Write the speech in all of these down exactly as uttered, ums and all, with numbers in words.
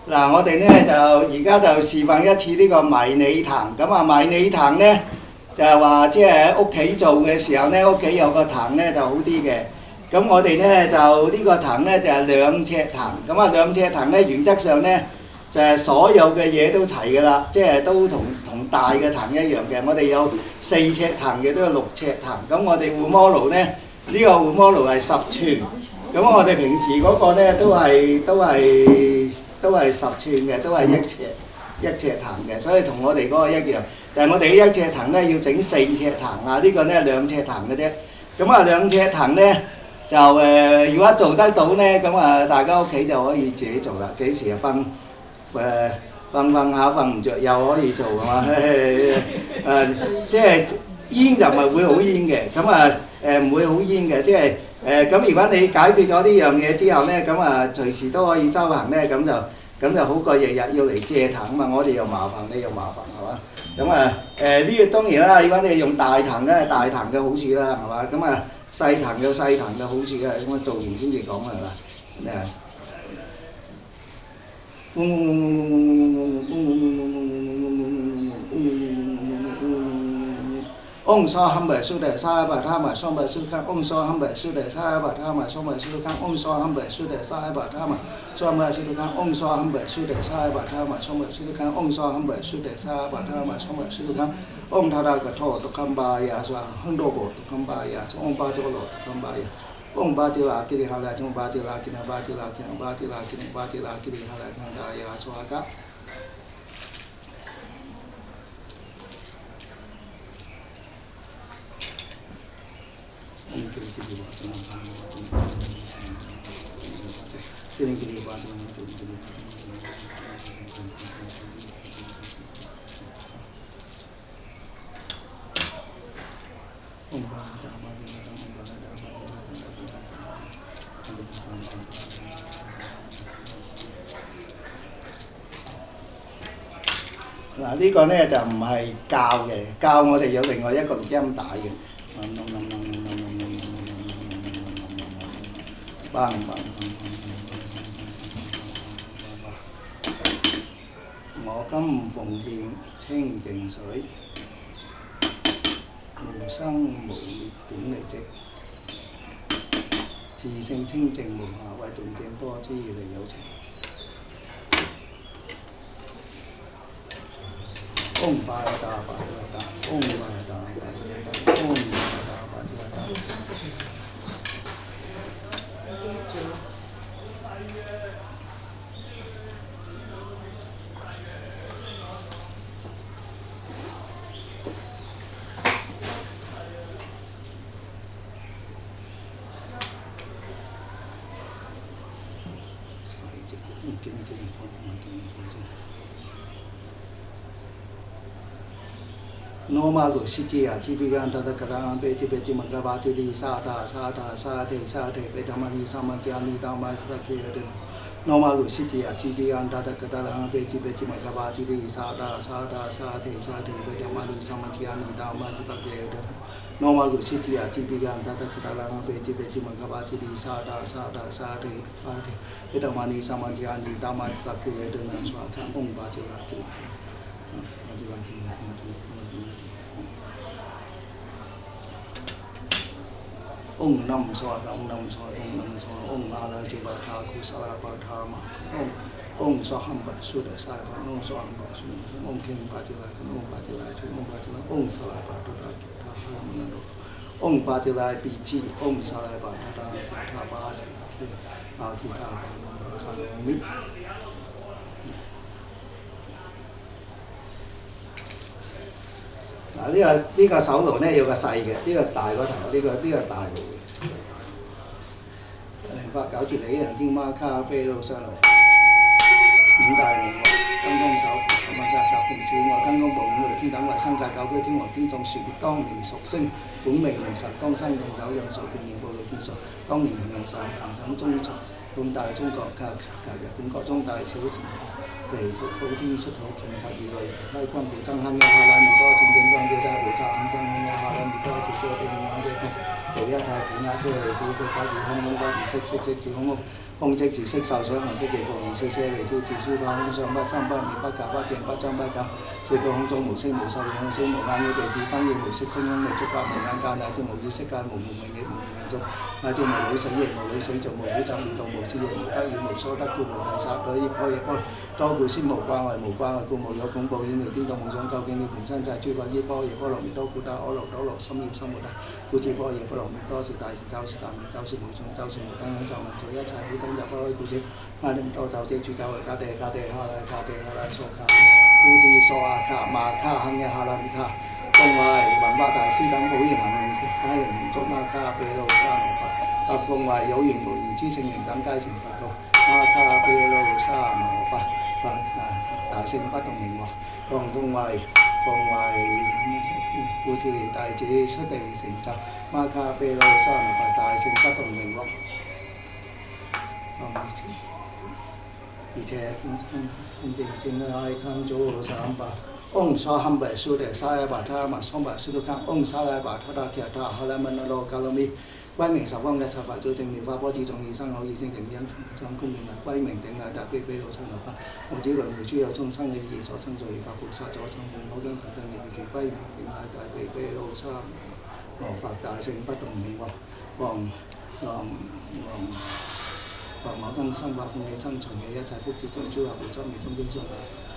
嗱，我哋咧就而家就示範一次呢個迷你藤。咁啊，迷你藤咧就係話即係喺屋企做嘅時候咧，屋企有個藤咧就好啲嘅。咁我哋咧就呢個藤咧就係兩尺藤。咁啊，兩尺藤咧原則上咧就係所有嘅嘢都齊㗎啦，即係都同同大嘅藤一樣嘅。我哋有四尺藤嘅，都有六尺藤。咁我哋護摩爐咧，呢個護摩爐係十寸。咁我哋平時嗰個咧都係都係都係十寸嘅，都係一尺一尺藤嘅，所以同我哋嗰個一樣。但係我哋一尺藤咧要整四尺藤啊，呢個咧兩尺藤嘅啫。咁啊兩尺藤咧就誒、呃，如果做得到咧，咁啊大家屋企就可以自己做啦。幾時啊瞓誒瞓瞓下瞓唔着又可以做係嘛？誒即係煙就唔係會好煙嘅，咁啊誒唔會好煙嘅，即係。誒咁、呃，如果你解決咗呢樣嘢之後咧，咁啊隨時都可以周行咧，咁就咁就好過日日要嚟借藤啊嘛！我哋又麻煩，你又麻煩係嘛？咁啊誒呢個當然啦，如果你用大藤咧，大藤嘅好處啦係嘛？咁啊細藤有細藤嘅好處嘅，咁啊做完先至講係嘛？咩啊？嗡梭堪巴苏德沙巴他玛双巴苏康，嗡梭堪巴苏德沙巴他玛双巴苏康，嗡梭堪巴苏德沙巴他玛双巴苏康，嗡梭堪巴苏德沙巴他玛双巴苏康，嗡梭堪巴苏德沙巴他玛双巴苏康，嗡他达格托杜康巴呀是吧？亨多波杜康巴呀，嗡巴佐罗杜康巴呀，嗡巴吉拉吉里哈来，嗡巴吉拉吉那巴吉拉吉那巴吉拉吉那巴吉拉吉里哈来，康达呀说哈嘎。嗱呢個咧就唔係教嘅，教我哋有另外一個錄音帶嘅。棒棒！我今奉獻清淨水，無生無滅本嚟積，自性清淨無瑕，為動靜多之利有情。嗡巴達巴吉拉達，嗡巴達巴吉拉達，嗡巴達巴吉拉達。Noma go siti ya jibi gan tada kadang be jibi jiman gabati di sada sada sate sate be damani sama jani dama sada kiri. Noma go siti ya jibi gan tada kadang be jibi jiman gabati di sada sada sate sate be damani sama jani dama sada kiri. Noma go siti ya jibi gan tada kadang be jibi jiman gabati di sada sada sate sate be damani sama jani dama sada kiri dengan suara om baca lagi. Baca lagi. Om Nam Soa Om Nam Soa Om Nam Soa Om Ala Jibata Kusala Patama Om Om Sohamba Sudah Saya Om Sohamba Sudah Om King Patila Om Patila Om Patila Om Salah Patila Kita Menado Om Patila Biji Om Salah Patila Kita Baca Kita Kalau Mit嗱呢個呢個手爐咧有個細嘅，呢個大嗰頭，呢個呢個大爐嘅。零八九節你人天貓咖啡都上爐，五大名為跟風手，咁啊格十平次外跟風部五雷天等為新界九區天王天眾樹別當年屬星，本命龍神當生用酒讓數權現報雷天數，當年龍神行省中財，半大中國及及日本國中大小停。 離土普天出土拳十二類，拉軍無爭亨嘅下禮彌多善正光嘅真係無差五爭亨嘅下禮彌多次少正光嘅做一切苦厄些嚟照食不二空空不二色色色是空空空即是色受想行識嘅故而色些嚟照自書法空相不生不滅不假不正不爭不假，四個空中無聲無受影響聲無眼嘅鼻子生嘅無色聲音嘅觸覺無眼界乃至無意識界無無明嘅無明盡乃至無老死亦無老死盡無苦集滅道無智亦無得與無所得故無諦殺對業波業波多故先無掛礙無掛礙故無有恐怖遠離顛倒夢想究竟你本身就係諸法依波業波羅蜜多故得可樂可樂心業心無大故知波業波羅蜜多是大是教是大明教是無上教是無等響咒文在一切苦等入不開故事阿彌多咒遮住咒為家地家地下來家地下來所卡故地所阿卡馬卡行嘅下來密塔恭維文化大師等普賢行皆靈足馬卡比路沙羅佛特恭維有緣無緣之聖靈等皆成佛道馬卡比路沙羅佛佛大聖不動明王恭恭維恭維故條弟子出地成就馬卡比路沙羅佛大聖不動明王。而且正正愛參祖三百，嗡沙堪巴蘇地沙耶巴他瑪桑巴蘇都康，嗡沙耶巴他達其他哈拉曼那羅卡羅咪，歸名十方嘅七法最正妙法波子眾異生口異性定因將公認為歸名頂禮達悲悲老親流法，無子輪迴諸有眾生嘅義所生造而法菩薩所創夢口將神真業其歸名頂禮達悲悲老親羅法大聖不動明王王王王。黃某燈生法奉氣生隨喜一切福智將諸法菩薩未中中相，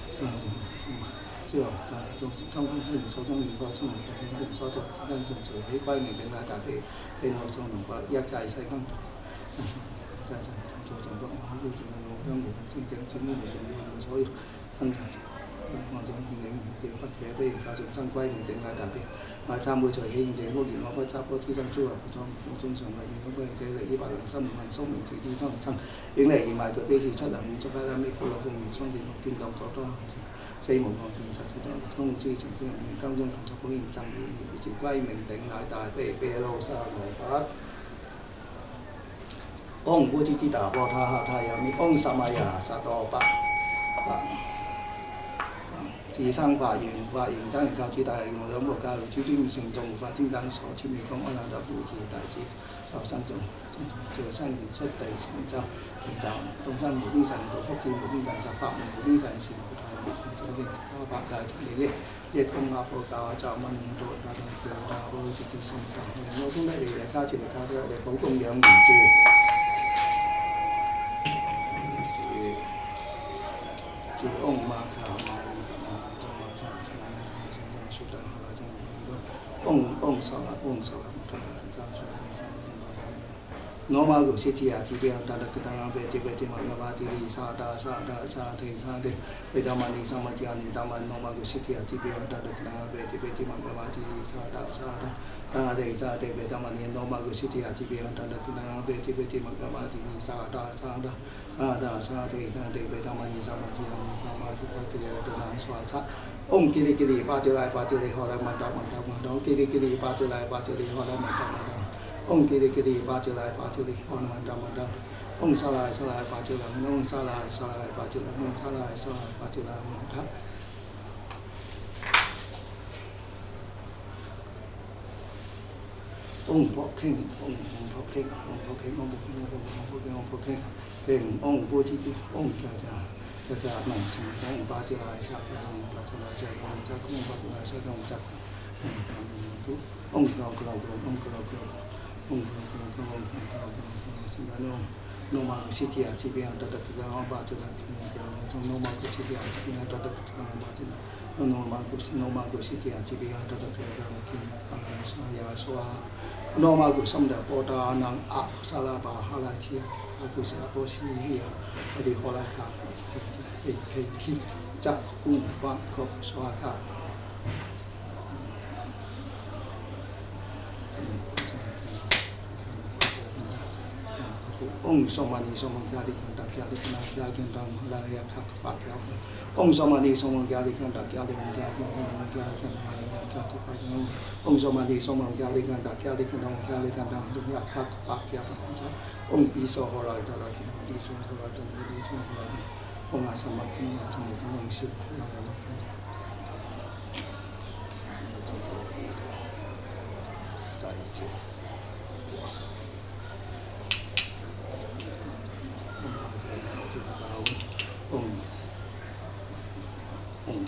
諸法菩薩中中中雖然所中現過稱為法所作因盡隨喜歸名頂禮大悲悲惱眾龍法一切世間一切做眾中好要盡量無疆無境正正轉於無盡無盡所有生產我想現領現證不捨悲教眾生歸名頂禮大悲。乃參會隨喜現證福緣我不執波資生諸法菩薩無中常為願我歸者利依百良心無恨宿命自知生生影嚟現賣具悲智出能五足皆拉尾苦樂風雨雙電見到各多四無我見實是多通知情之人當中同作普現爭遠而自歸名頂禮大悲悲路沙羅佛嗡波支支達波他哈他有咪嗡薩瑪雅薩多巴自生法緣法緣真人教主大我諗無教主尊聖眾法天等所簽名公安難得護持大智受生眾做生緣出地成就成就眾生無邊神道福智無邊神集法門無邊神善無太無所見他百界利益益公亞報教就問到大大叫大報直接成就我恭喜你哋家接嚟家姐嚟保供養緣住。嗡瑪卡瑪伊達瑪多瑪卡卡瑪伊達瑪蘇等哈拉真嗡嗡沙拉嗡沙拉多瑪卡蘇等沙羅瑪古西提亞提比亞達達達亞貝提貝提瑪亞巴提利沙達沙達沙提沙提貝達瑪尼沙瑪提亞尼達瑪羅瑪古西提亞提比亞達達達亞貝提貝提瑪亞巴提利沙達沙達沙提沙提貝達瑪尼羅瑪古西提亞提比亞達達達亞貝提貝提瑪亞巴提利沙達沙達啊達沙提沙提貝達瑪尼沙瑪提亞尼沙瑪提亞提亞達達沙卡嗡吉利吉利巴吉來巴吉利荷來曼達曼達曼達吉利吉利巴吉來巴吉利荷來曼達曼達嗡吉利吉利巴吉來巴吉利荷來曼達曼達嗡沙來沙來巴吉來嗡沙來沙來巴吉來嗡沙來沙來巴吉來曼達嗡博傾嗡博傾嗡博傾嗡博傾嗡博傾嗡博傾傾嗡波支支嗡家家家家能成功巴吉來沙吉來巴吉來沙吉來沙吉來巴吉來沙吉來沙吉嗡格羅格羅嗡格羅格羅嗡格羅格羅嗡格羅格羅現在呢羅馬古西提亞這邊得得得我巴吉來從羅馬古西提亞這邊得得得我巴吉來羅馬古羅馬古西提亞這邊得得得我見阿拉沙亞蘇阿羅馬古森德波達能阿沙拉巴哈拉提亞阿古西阿波西亞我哋荷來卡係係係則公關國所卡嗡索瑪尼索蒙加利康達加利康達加利康拉亞卡巴加嗡索瑪尼索蒙加利康達加利康達加利康達加利康達加巴嗡索瑪尼索蒙加利康達加利康達加利康達加卡巴加嗡比索荷來達拉基比索荷來達比索荷來风啊什么跟我这么东西，那个那个，这个再见。嗯嗯。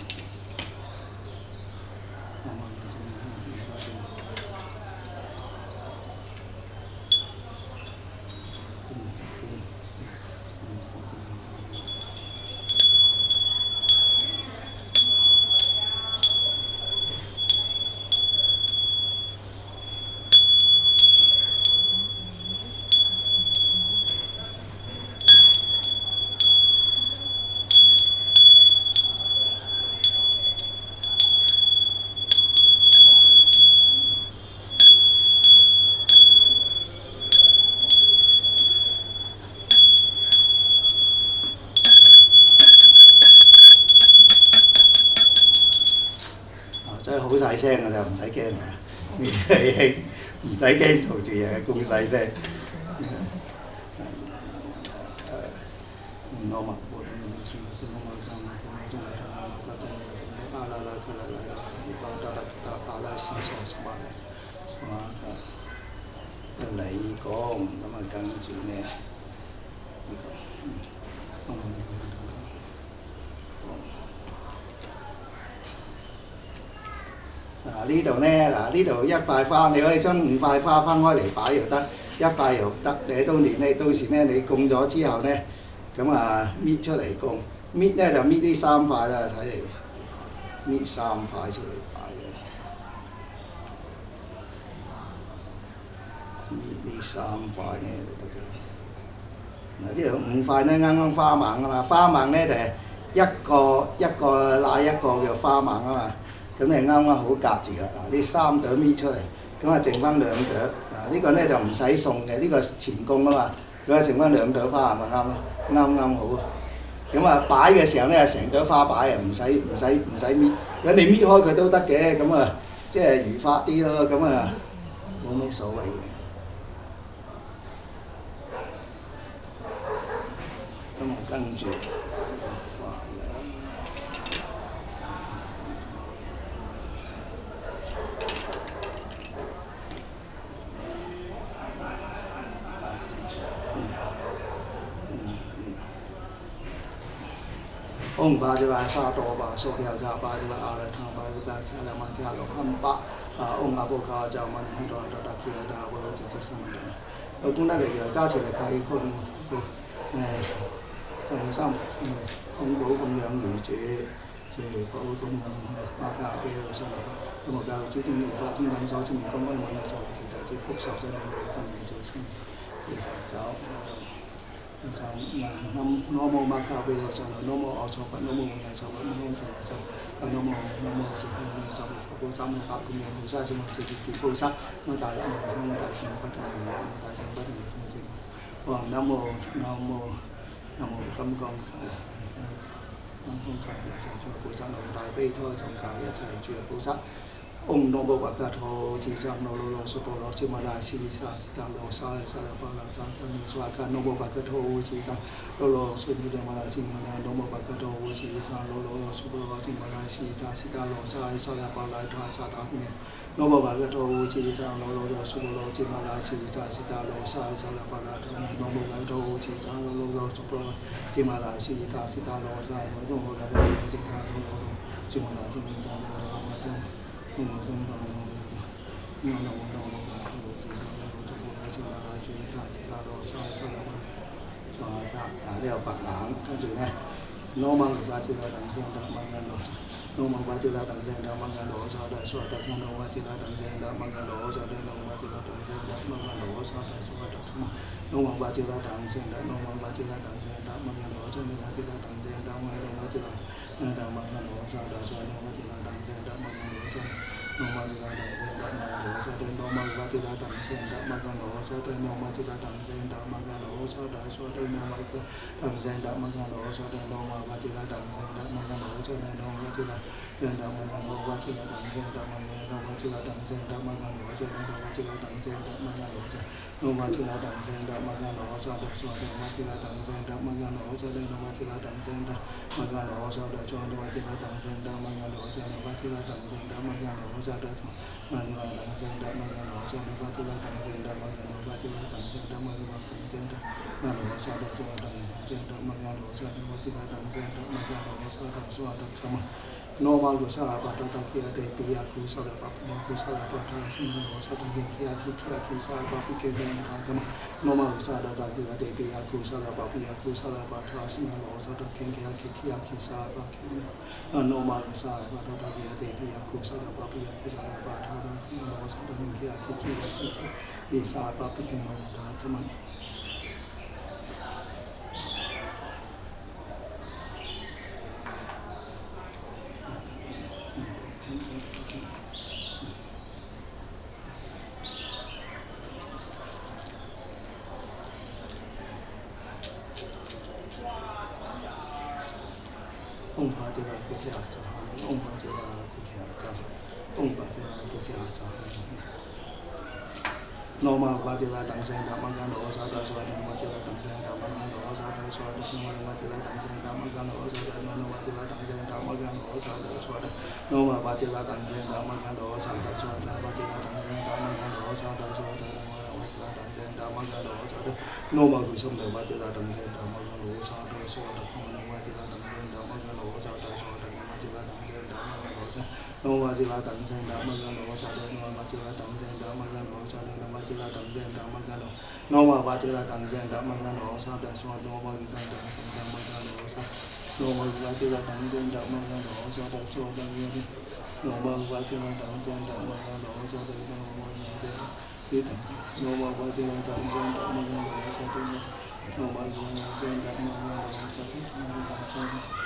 真係好細聲㗎咋，唔使驚啊！唔使驚嘈住嘢，咁細聲。我嘛，你講咁啊，跟住呢呢個。嗱呢度咧，嗱呢度一塊花，你可以將五塊花分開嚟擺又得，一塊又得。你到年你到時咧，你供咗之後咧，咁啊搣出嚟供，搣咧就搣呢三塊啦，睇嚟搣三塊出嚟擺嘅，搣呢三塊咧就得嘅。嗱呢度五塊咧啱啱花盲啊嘛，花盲咧就係一個一個拉一個叫花盲啊嘛。咁你啱啱好夾住啦！嗱，呢三朵搣出嚟，咁啊剩翻兩朵。嗱，呢個咧就唔使送嘅，呢個前供啊嘛，咁啊剩翻兩朵花係咪啱咯？啱啱好啊！咁啊擺嘅時候咧，成朵花擺啊，唔使唔使唔使搣。如果你搣開佢都得嘅，咁啊即係如法啲咯，咁啊冇咩所謂嘅。咁啊跟住。Om Bajala Sato Ba Sokya Jaba Jala Ala Tamba Jala Kala Makala Hamba Om Aboka Jaman Hindon Dada Kia Da Wala Jita Samanda 我本來嚟嘅加持嚟睇佢誒誒三恐怖供養如主，即係保供養馬家俾佢生活。咁我教主天療法天等所稱公安穩就其實啲福壽真係真係做先走。Nam Namo Makabe Jana Namo Achofa Namo Yachawa Namo Jawa Namo Namo Sihani Jawa Bố Sa Mô Pháp Cung Nguyện Bố Sa Sư Mô Sư Thị Bố Sa Mô Đại Âm Namo Đại Sinh Phát Triển Namo Đại Sinh Phát Triển Hoàng Namo Namo Namo Cấm Công Nam Không Khải Cho Bố Sa Namo Đại Bi Thôi Trong Khải Yết Thầy Chùa Bố Sa Ông Nô Bồ Bạc Cát Hồ Chỉ Sang Nô Lô Lô Sô Bồ Lô Chư Ma Lai Si Sa Si Ta Lô Sa Sa La Ba La Sa Sa Ni Xoa Ca Nô Bồ Bạc Cát Hồ Chỉ Sang Lô Lô Sô Bồ Ma Lai Si Ma Lai Nô Bồ Bạc Cát Hồ Chỉ Sang Lô Lô Sô Bồ Lô Chư Ma Lai Si Ta Si Ta Lô Sa Sa La Ba La Tha Sa Ta Ni Nô Bồ Bạc Cát Hồ Chỉ Sang Lô Lô Sô Bồ Lô Chư Ma Lai Si Ta Si Ta Lô Sa Sa La Ba La Tha Ni Nô Bồ Bạc Cát Hồ Chỉ Sang Lô Lô Sô Bồ Lô Chư Ma Lai Si Ta Si Ta Lô Sa Nô Bồ Bạc Cát Hồ Chỉ Sang Lô Lô Chư Ma Lai Si Ta Lô Sa Nô Bồ Bạc Cát Hồ No no no no no呢個白冷，跟住咧，羅曼法之拉等聲得蚊眼羅，羅曼法之拉等聲得蚊眼羅，所得所得看羅法之拉等聲得蚊眼羅，所得羅法之拉等聲得蚊眼羅，所得所得看羅曼法之拉等聲得羅曼法之拉等聲得蚊眼羅，所得法之拉等聲得蚊眼羅之拉，得蚊眼羅，所得所得法之拉等聲得蚊眼羅，所羅曼之拉等聲得蚊眼羅，所得羅曼法之拉等聲得蚊眼羅，所得羅曼之拉等聲得蚊眼羅，所得所得羅曼之拉等聲得蚊眼羅，所得羅曼法之拉等聲得蚊眼羅，所 cha đa no ma chi la sen đa ma gan no ma chi la đẳng sen đa ma gan no ma chi la đẳng sen đa ma gan no cha no ma chi la đẳng sen đa ma gan no cha no ma chi la đẳng sen đa ma gan no cha đa so no ma chi la đẳng sen đa ma gan no cha đa no ma chi la đẳng sen đa ma gan no cha đa so no ma chi la đẳng sen đa ma gan no cha no ma chi la đẳng sen đa ma gan no cha đa ma gan đẳng sen đa ma gan no cha no ma chi la đẳng sen đa ma gan no ma chi la đẳng sen đa ma gan đẳng sen đa ma no cha đa so đẳng sen đa ma gan no cha no ma chi la đẳng sen đa ma gan no cha đa so đa kama no ma gu sa ba ta ta kia te pi ya ku sa la pa pi ku sa la pa ta si no sa ta ki kia ki kia ki sa pa pi ke ne ta kama no ma gu sa da ta kia te pi ya ku sa la pa pi ya ku sa la pa ta si no sa ta ki kia ki kia ki sa pa ki no ma gu sa ba ta ta kia te pi ya ku sa la pa pi ya ku sa la pa ta si no sa ta ki kia ki kia ki ki sa pa pi ke no ta kama ông bà chỉ là cái kia cho ông bà chỉ là cái kia cho ông bà chỉ là cái kia cho nó mà bà chỉ là đẳng sen đẳng mang cái đó sao đó sao nó mà chỉ là đẳng sen đẳng mang cái đó sao đó sao đó nó mà chỉ là đẳng sen đẳng mang cái đó sao đó nó mà chỉ là đẳng sen đẳng mang cái đó sao đó sao đó nó mà bà chỉ là đẳng sen đẳng mang cái đó sao đó sao đó bà chỉ là đẳng sen đẳng mang cái đó sao đó sao đó nó chỉ là đẳng sen đẳng mang cái đó sao đó nó mà cứ xong rồi bà chỉ là đẳng sen đẳng mang cái đó sao đó sao đó nó mà chỉ là đẳng sen đẳng mang cái đó sao đó sao đó nó chỉ là đẳng sen đẳng mang cái đó no ma chi la đẳng sen đẳng ma gan no sa de no ma chi la đẳng sen đẳng ma gan no sa de no ma chi la đẳng sen đẳng ma gan no ma ba chi la đẳng sen đẳng ma gan no sa de so no ma chi la đẳng sen đẳng ma gan no sa no ma ba chi la đẳng sen đẳng ma gan no sa de so de ni no ma ba chi la đẳng sen đẳng ma gan no sa de no ma de ti no ma ba chi la đẳng sen đẳng ma gan no sa de no ma chi la đẳng sen đẳng ma gan no sa de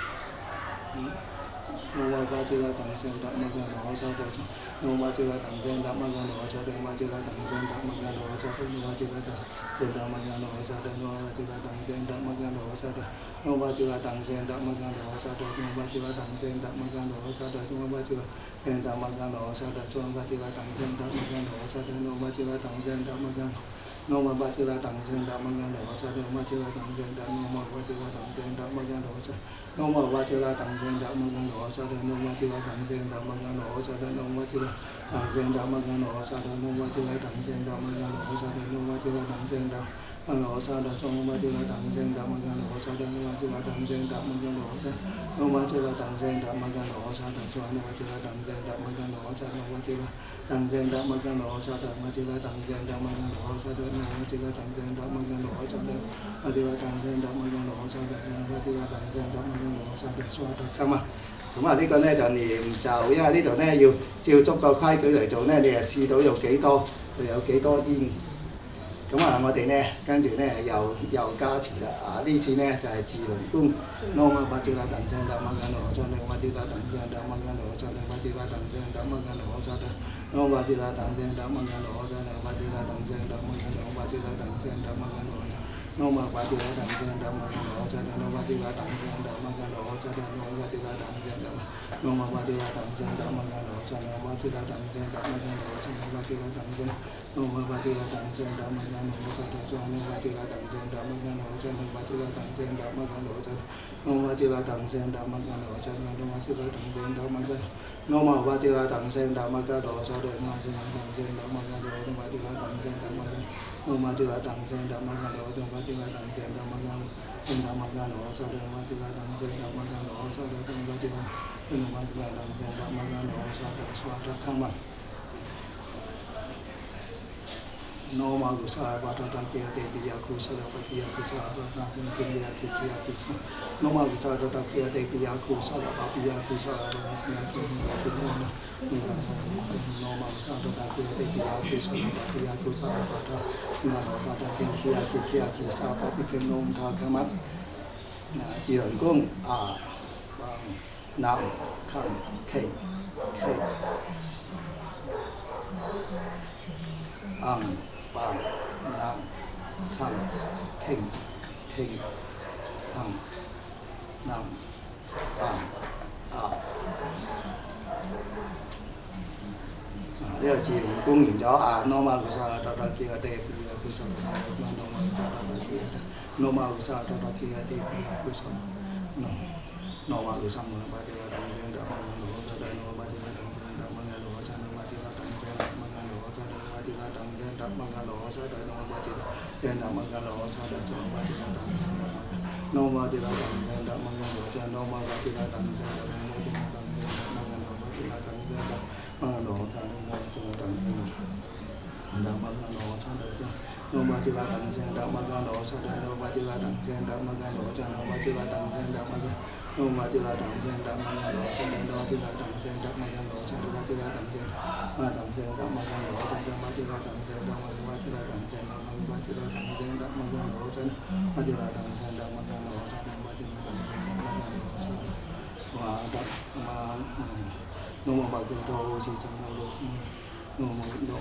no ma ba chi la đẳng sen đẳng ma gan no sa de no ma chi la đẳng sen đẳng ma gan no sa de ma chi la đẳng sen đẳng ma gan no sa de no ma chi la đẳng sen đẳng ma gan no sa de no ma chi la đẳng sen đẳng ma gan no sa de no ma chi la đẳng sen đẳng ma gan no sa de no ma chi la đẳng sen đẳng ma gan no sa de no ma chi la sen đẳng ma gan no sa de no ma chi la đẳng sen đẳng ma gan no sa de no ma chi la đẳng sen đẳng ma gan no ma ba chi la đẳng sen đẳng ma gan no sa de no ma chi la đẳng sen đẳng no ma ba chi la đẳng sen đẳng ma gan no sa no ma ba chi la đẳng sen đẳng ma gan no sa de no ma chi la đẳng sen đẳng ma gan no sa de no ma chi la đẳng sen đẳng ma gan no sa de no ma chi la đẳng sen đẳng ma gan no sa de no ma chi la đẳng sen đẳng ma no sa de so no ma chi la đẳng sen đẳng ma gan no sa de no ma chi la đẳng sen đẳng ma gan no sa no ma chi la đẳng sen đẳng ma gan no sa de so no ma chi la đẳng sen đẳng ma gan no sa no ma chi la đẳng sen đẳng ma gan no sa de ma chi la đẳng sen đẳng ma gan no sa de no ma chi la đẳng sen đẳng ma gan no sa de ma chi la đẳng sen đẳng ma gan no sa de ma chi la đẳng sen đẳng ma gan no sa de so de kama咁啊，呢個咧就念咒，因為呢度咧要照足個規矩嚟做咧，你就試到有幾多，佢有幾多煙。咁啊，我哋咧跟住咧又又加持啦。啊，呢次咧就係自輪功，攞嘛八字啦，等聲得乜緊攞出嚟，八字啦，等聲得乜緊攞出嚟，八字啦，等聲得乜緊攞出嚟，攞八字啦，等聲得乜緊攞出嚟，八字啦，等聲得乜緊攞，八字啦，等聲得乜緊攞。no ma ba ti la đẳng sen đẳng ma gan no cha no ma ti la đẳng sen đẳng ma gan no cha no ma ti la đẳng sen đẳng no ma ba ti la đẳng sen đẳng ma gan no cha no ma ti la đẳng sen đẳng ma gan no cha no ma ti la đẳng sen no ma ba ti la đẳng sen đẳng ma gan no cha no no ma ti la đẳng sen đẳng ma gan no cha no ma ti la đẳng sen đẳng ma gan no cha no ma ti la đẳng sen đẳng ma gan no cha no no ma ti la đẳng sen đẳng ma gan no ma ba ti la đẳng sen đẳng ma gan no cha no ma ti la đẳng sen đẳng ma gan no ma ti la đẳng sen đẳng ma gan no ma ti la đẳng sen đẳng ma gan no cha ma ti la đẳng sen đẳng ma gan sen đẳng ma gan no cha no ma ti la đẳng sen đẳng ma gan no cha no ma ti la no ma ti la đẳng sen đẳng ma gan no cha no so ta khang ma no ma gu sa ba ta ta ke te pi ya ku sa la pa pi ya ku sa ba ta tin ke ya ki ki ya ki no ma gu sa ta ta ke te pi ya ku sa la pa pi ya ku sa ba ta ya ki ya ki no no ma gu sa ta ta ke te pi ya ku sa la pa pi ya ku sa ba ta na no ta ta ke ki ya ki ki ya ki sa pa pi ke no ta ka ma na ji ren gong a bang nam khang ke ke ang bang nam khang kheng kheng khang nam bang a 呢個自然觀完咗啊，normal 佢曬得得幾個地佢佢曬得得 normal 得得幾個 normal 佢曬得得幾個地佢曬 normal 佢曬冇啦，或者係等陣得乜嘢攞咗，但係或者係等陣得乜嘢攞咗，或者係等陣得乜嘢攞咗，或者係等陣得乜嘢攞咗，但係或者係等陣得乜嘢攞咗，但係或者係等陣得乜嘢攞咗，normal 或者係等陣得乜嘢攞咗 normal 或者係等陣得乜嘢攞咗。嘛羅剎的我就等聲，得嘛個羅剎的就，羅嘛就來等聲，得嘛個羅剎的羅嘛就來等聲，得嘛個羅剎羅嘛就來等聲，得嘛個羅嘛就來等聲，得嘛個羅剎的羅就來等聲，得嘛個羅剎羅就來等聲，嘛等聲，得嘛個羅剎羅嘛就來等聲，得嘛個羅就來等聲，得嘛個就來等聲，得嘛個羅剎嘛就來等聲，得嘛個羅剎羅嘛就來等聲，得嘛個羅剎哇得嘛。Namo Bhagavato Sitamo Loki Namo Namo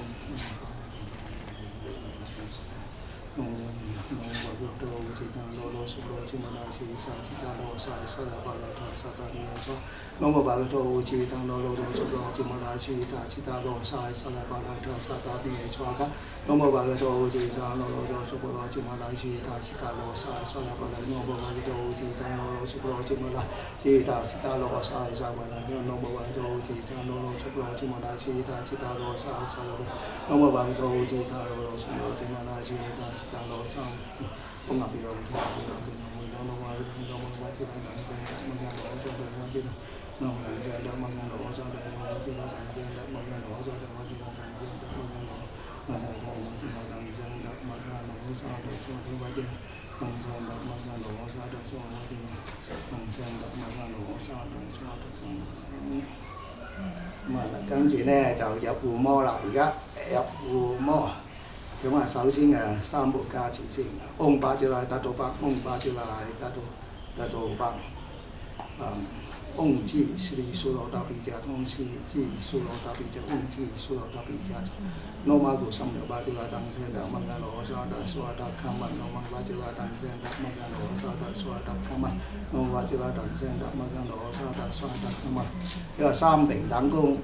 Namo Bhagavato Sitamo Loki Sitamo Loki Sitamo Sai Sada Bhagavata Sataniya Namo Bhagavato Sitamo Loki Sitamo Loki Sitamo Sai Sada Bhagavata Sataniya Namo Bhagavato Sitamo Loki Sitamo Loki Sitamo Sai Sada Bhagavata Namo Bhagavato Sitamo Loki Sitamo Sitamo Sai Sada Bhagavata Namo Bhagavato Sitamo Loki Sitamo Sitamo Sai Sada Bhagavata Namo Bhagavato Sitamo Loki Sitamo Sitamo Sitamo Sai ông ngọc bị rồi thì bị rồi thì mình đâu đâu qua đâu mà qua thì đang đang đang mình đang đổ cho được không chứ nó là giờ đâu mà đang đổ cho được không chứ nó đang đang đang mình đang đổ cho được không chứ nó đang đang đang mình đang đổ mà thầy cô mà thì nó đang đang đang mình đang đổ cho được cho cái quá trình mình đang đang mình đang đổ cho được cho quá trình mình đang đang mình đang đổ cho được cho được mà là các anh chị nè chào nhập phù mo lại cái nhập phù mo咁啊，首先誒三部加持先，嗡巴之來達到巴，嗡巴之來達到達到巴，嗯，嗡之是蘇羅達比迦，嗡之之蘇羅達比迦，嗡之蘇羅達比迦，羅馬古三六巴之來當先達，曼加羅沙達蘇達卡曼，羅馬巴之來當先達，曼加羅沙達蘇達卡曼，羅馬之來當先達，曼加羅沙達蘇達卡曼，呢個三平等功。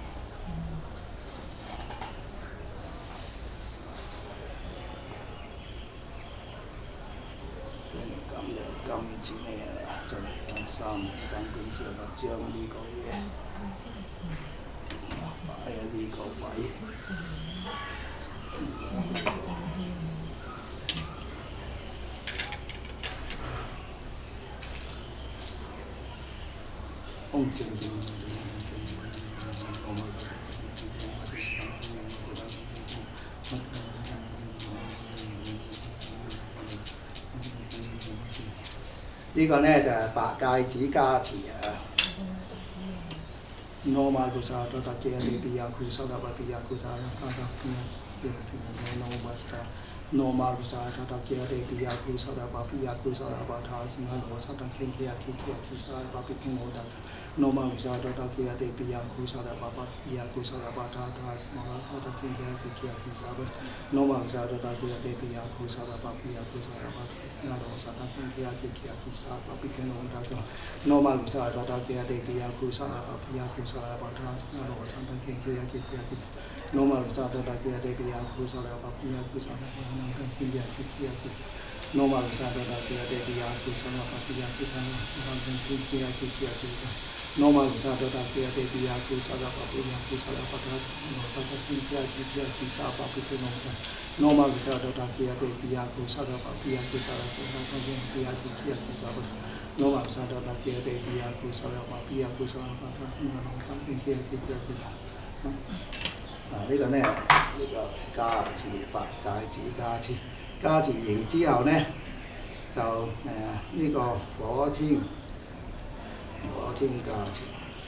今次咩啊？就三年等工之後就將呢個嘢擺喺呢個位。空靜靜。呢個呢就係白戒指加持啊！羅馬古沙多達基利比亞古沙達巴比亞古沙達巴達基亞基亞基亞羅馬沙羅馬古沙多達基利比亞古沙達巴比亞古沙達巴塔斯那羅沙達基基亞基基亞基沙巴比基諾達羅馬古沙多達基利比亞古沙達巴比亞古沙達巴塔塔斯那羅沙達基基亞基基亞基沙巴羅馬古沙多達基利比亞古沙達巴比亞古沙達巴那羅沙達基基亞基基亞基沙巴比基諾達羅馬古沙多達基利比亞古沙達巴比亞古沙達巴塔斯那羅沙達基基亞基基亞基羅馬古沙多達基利比亞古沙達巴比亞古沙達巴那羅基基亞基基亞基羅馬古沙多達基利比亞古沙達巴比亞古沙達巴那羅基基亞基基亞基羅馬古沙多達基利比亞古沙達巴比亞古沙達巴塔斯那羅沙達基基亞基基亞基沙巴比基諾達羅馬古沙多達基利比亞古沙達巴比亞古沙達巴那羅基基亞基基亞基沙巴羅馬古沙多達基利比亞古沙達巴比亞古沙達巴塔斯那羅基基亞基基亞基啊呢個呢呢個加持白戒指加持加持完之後呢就誒呢個火天火天加持。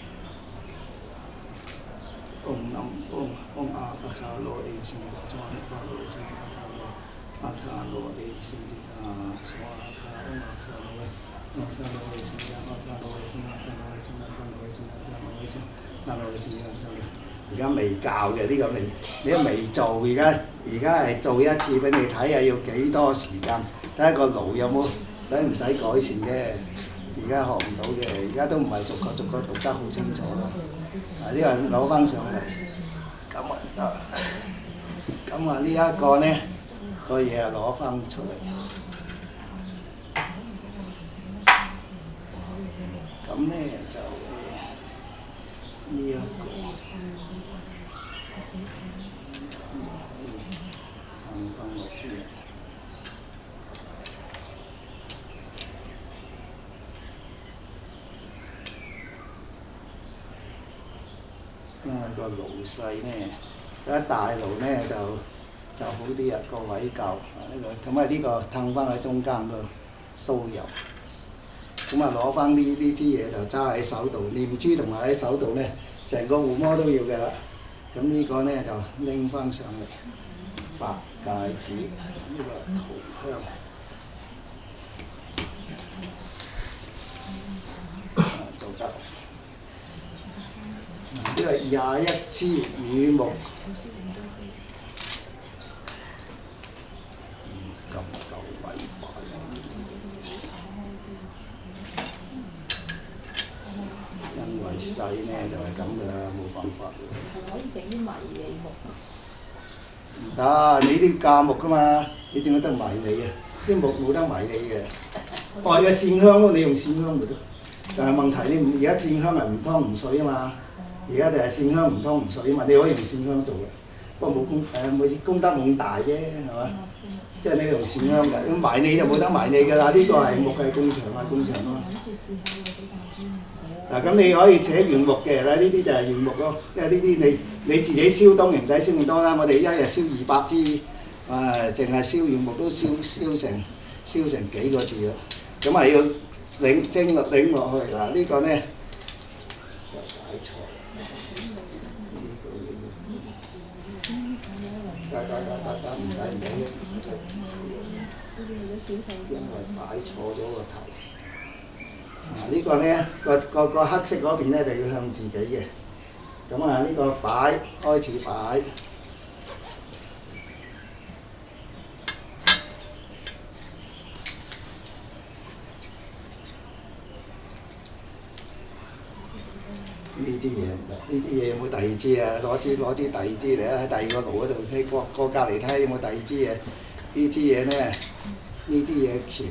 嗡南嗡嗡阿巴卡羅အေ斯尼卡，阿卡羅အေ斯尼卡，阿卡羅အေ斯尼卡，阿卡嗡阿卡羅အေ，阿卡羅အေ斯尼卡，阿卡羅အေ斯尼卡，阿卡羅အေ斯尼卡，阿卡羅အေ斯尼卡，阿卡羅အေ斯尼卡，阿卡羅အေ斯尼卡。而家未教嘅呢個未，你都未做，而家而家係做一次俾你睇下要幾多時間，睇下個腦有冇使唔使改善啫。而家學唔到嘅，而家都唔係逐個逐個讀得好清楚咯。啊，呢個攞翻上嚟， 咁啊得，咁啊呢一個呢個嘢啊攞翻出嚟，咁呢就誒呢一個騰翻落啲。因為個爐細呢，一大爐呢就就好啲啊，個位夠呢個，咁啊呢個騰翻喺中間個酥油，咁啊攞翻呢呢支嘢就揸喺手度，念珠同埋喺手度呢，成個護摩都要嘅啦。咁呢個呢就拎翻上嚟，白芥子呢個塗香，做得。呢個廿一支羽木，咁夠位擺啦！因為細呢就係咁噶啦，冇辦法嘅。 可以整啲迷你木。 唔得，你啲架木噶嘛，你點解得迷你啊？啲木冇得迷你嘅。哦，有線香咯，你用線香咪得。但係問題你唔而家線香係唔湯唔水啊嘛。而家就係線香唔湯唔水啊嘛，你可以用線香做嘅，不過冇功誒冇功德冇咁大啫，係嘛？即係你用線香㗎，咁埋你就冇得埋你㗎啦。呢個係木嘅工場啊，工場咯。嗱咁你可以扯原木嘅啦，呢啲就係原木咯，因為呢啲你你自己燒當然唔使燒咁多啦。我哋一日燒二百支，啊，淨係燒原木都燒燒成燒成幾個字啦。咁係要擰蒸落擰落去嗱，呢個呢就擺錯。得得得得得，唔使唔使嘅，唔使嘅，唔使嘅，因為擺錯咗個頭。嗱呢個呢，個個個黑色嗰邊呢就要向自己嘅。咁啊呢個擺開始擺。呢啲嘢唔得，呢啲嘢有冇第二支啊？攞支攞支第二支嚟啊！喺第二個爐嗰度睇過過隔離睇下有冇第二支嘢。呢支嘢呢，呢啲嘢鉗。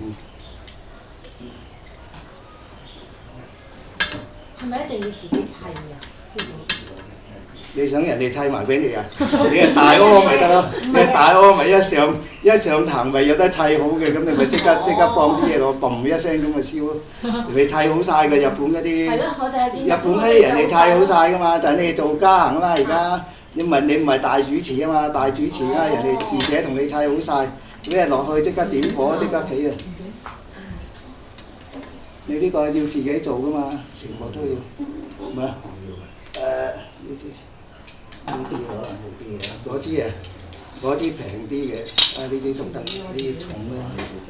係咪一定要自己砌啊？師傅？ 你想人哋砌埋俾你啊？你係大鍋咪得咯？你係大鍋咪一上一上壇咪有得砌好嘅，咁你咪即刻即刻放啲嘢落，嘣一聲咁咪燒咯。人哋砌好晒嘅，日本嗰啲。係咯，我就係見。日本嗰啲人哋砌好晒噶嘛，但係你做家行啦而家，你唔係你唔係大主持啊嘛，大主持啊，人哋侍者同你砌好晒，你一落去即刻點火即刻起啊！你呢個要自己做噶嘛，全部都要，係咪啊？誒呢啲。呢支可能好啲嘅，嗰支啊，嗰支平啲嘅，啊呢支都得，呢啲重啦。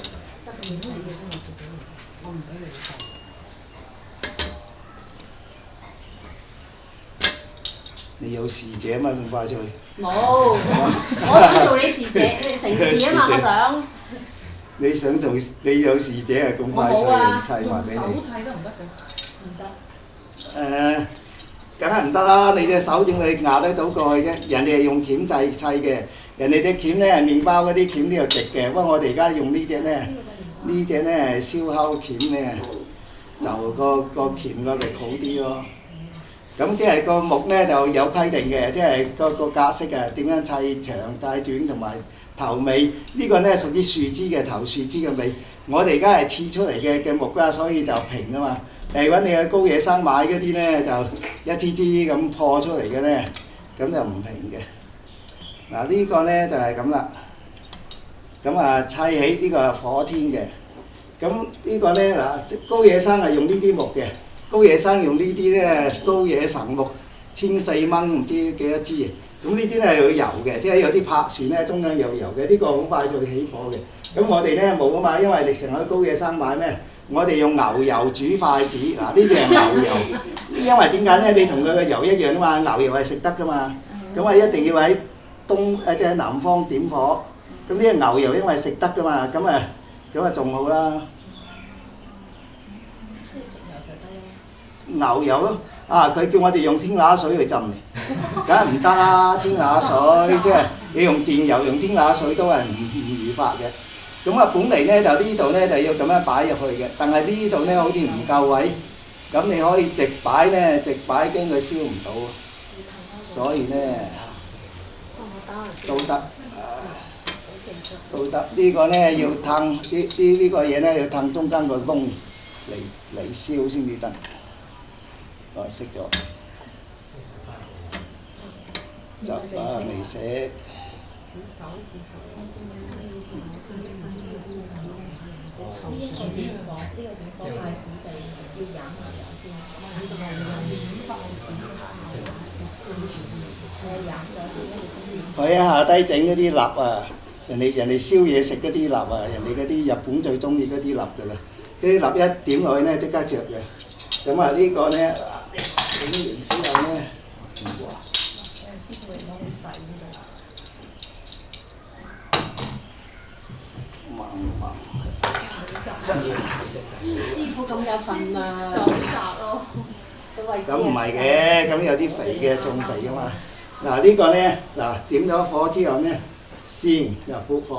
你有侍者嘛？咁快出去？ 冇，我想做你侍者，你成事啊嘛，我想。 你想做你有侍者係咁快出去砌埋俾你？ 手砌得唔得嘅？唔得。 誒。梗係唔得啦！你隻手點會壓得到過去啫？人哋係用鉗製砌嘅，人哋隻鉗呢係麵包嗰啲鉗呢又直嘅，不過我哋而家用呢隻呢，呢隻呢係燒烤鉗呢，就個個鉗個力好啲咯。咁即係個木呢就有規定嘅，即係個個格式啊，點樣砌長、砌短同埋頭尾。呢個呢屬於樹枝嘅頭、樹枝嘅尾。我哋而家係切出嚟嘅嘅木啦，所以就平啊嘛。誒揾你去高野生買嗰啲呢，就一支支咁破出嚟嘅呢，咁就唔平嘅。嗱呢個呢就係咁啦。咁啊砌起呢個係火天嘅。咁呢個呢嗱高野生係用呢啲木嘅，高野生用呢啲呢高野神木，千四蚊唔知幾多支嘅。咁呢啲呢係有油嘅，即係有啲拍船呢中間有油嘅，呢、這個好快就起火嘅。咁我哋呢冇啊嘛，因為你成日去高野生買咩？我哋用牛油煮筷子，嗱呢隻係牛油，因為點解呢？你同佢嘅油一樣啊嘛，牛油係食得噶嘛，咁啊一定要喺東誒即係南方點火，咁呢個牛油因為食得噶嘛，咁啊咁啊仲好啦。即係食油就得咯。牛油咯， 啊，佢叫我哋用天拿水去浸嘅，梗係唔得啦！天拿水即係你用電油用天拿水都係唔唔如法嘅。咁啊，本嚟咧就呢度咧就要咁樣擺入去嘅，但係呢度咧好似唔夠位，咁你可以直擺咧，直擺驚佢燒唔到，所以咧都得，都得。呢個咧要褪呢呢呢個嘢咧要褪中間個窿嚟嚟燒先至得。哦，識咗，就啊未食。佢喺下低整嗰啲蠟啊，人哋人哋燒嘢食嗰啲蠟啊，人哋嗰啲日本最中意嗰啲蠟㗎啦，嗰啲蠟一點落去咧即刻着嘅。咁啊呢個咧整完之後咧，哇！猛猛真係師傅咁有份量，九集咯， 咁唔係嘅，咁有啲肥嘅仲肥噶嘛。嗱呢個咧，嗱點咗火之後咧，先入撲火，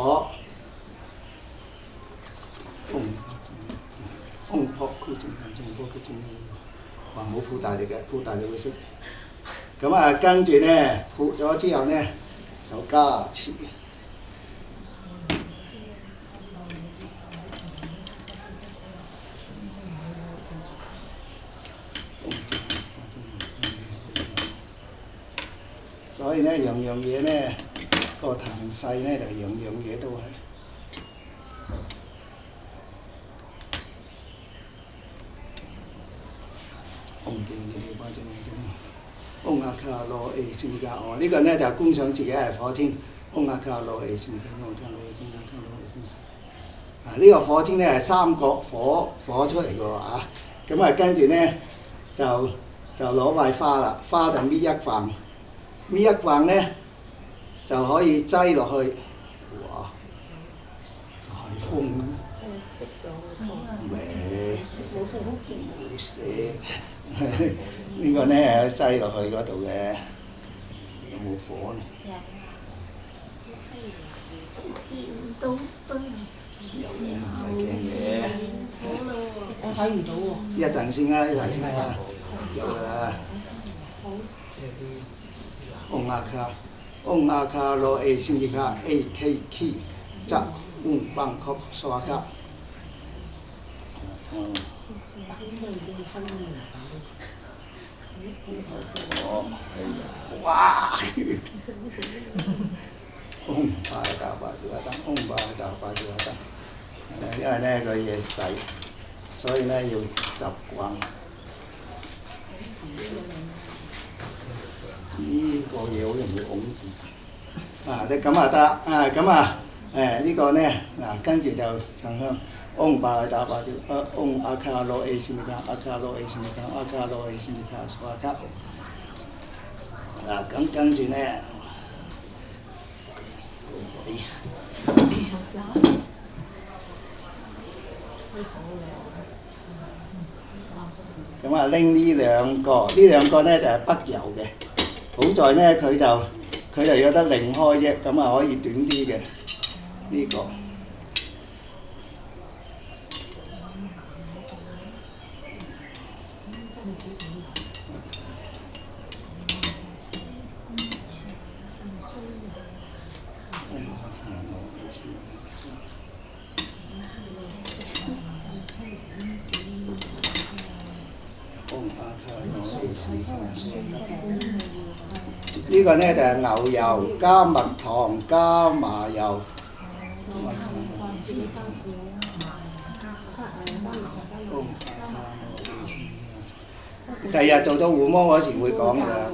風風撲佢正正撲佢正。話唔好鋪大力嘅，鋪大力會熄。咁啊，跟住咧鋪咗之後咧，就加持。所以咧，樣樣嘢咧，個壇勢咧就樣樣嘢都係。嗡阿卡羅誒先加哦，呢個咧就觀想自己係火天。嗡阿卡羅誒先加，嗡阿卡羅誒先加，卡羅誒先加。啊，呢個火天咧係三角火火出嚟嘅喎啊！咁啊，跟住咧就就攞塊花啦，花就搣一塊，搣一塊咧就可以擠落去。哇！大風啊！ 熄咗未？ 冇食好勁。 冇食。呢個咧係擠落去嗰度嘅，有冇火呢？ 有。都都有嘅，唔使驚嘅。 我睇唔到喎。 一陣先啦，一陣先啦，有㗎啦。嗡阿卡，嗡阿卡羅 A 先至卡 A K K， 則嗡邦曲沙卡。哦，哇！嗡巴達巴住阿登，嗡巴達巴住阿登。因為咧個嘢細，所以咧要習慣。呢個嘢好容易拱住。啊，你咁啊得，啊咁啊，誒呢個咧嗱，跟住就上香。嗡巴達巴住，啊嗡阿卡羅 A 先加，阿卡羅 A 先加，阿卡羅 A 先加，蘇阿卡。嗱咁跟住咧。咁啊拎呢兩個，呢兩個咧就係北油嘅。好在咧佢就佢就有得擰開啫，咁啊可以短啲嘅呢個。呢個咧就係牛油加蜜糖加麻油。第日做到護摩嗰時會講㗎啦。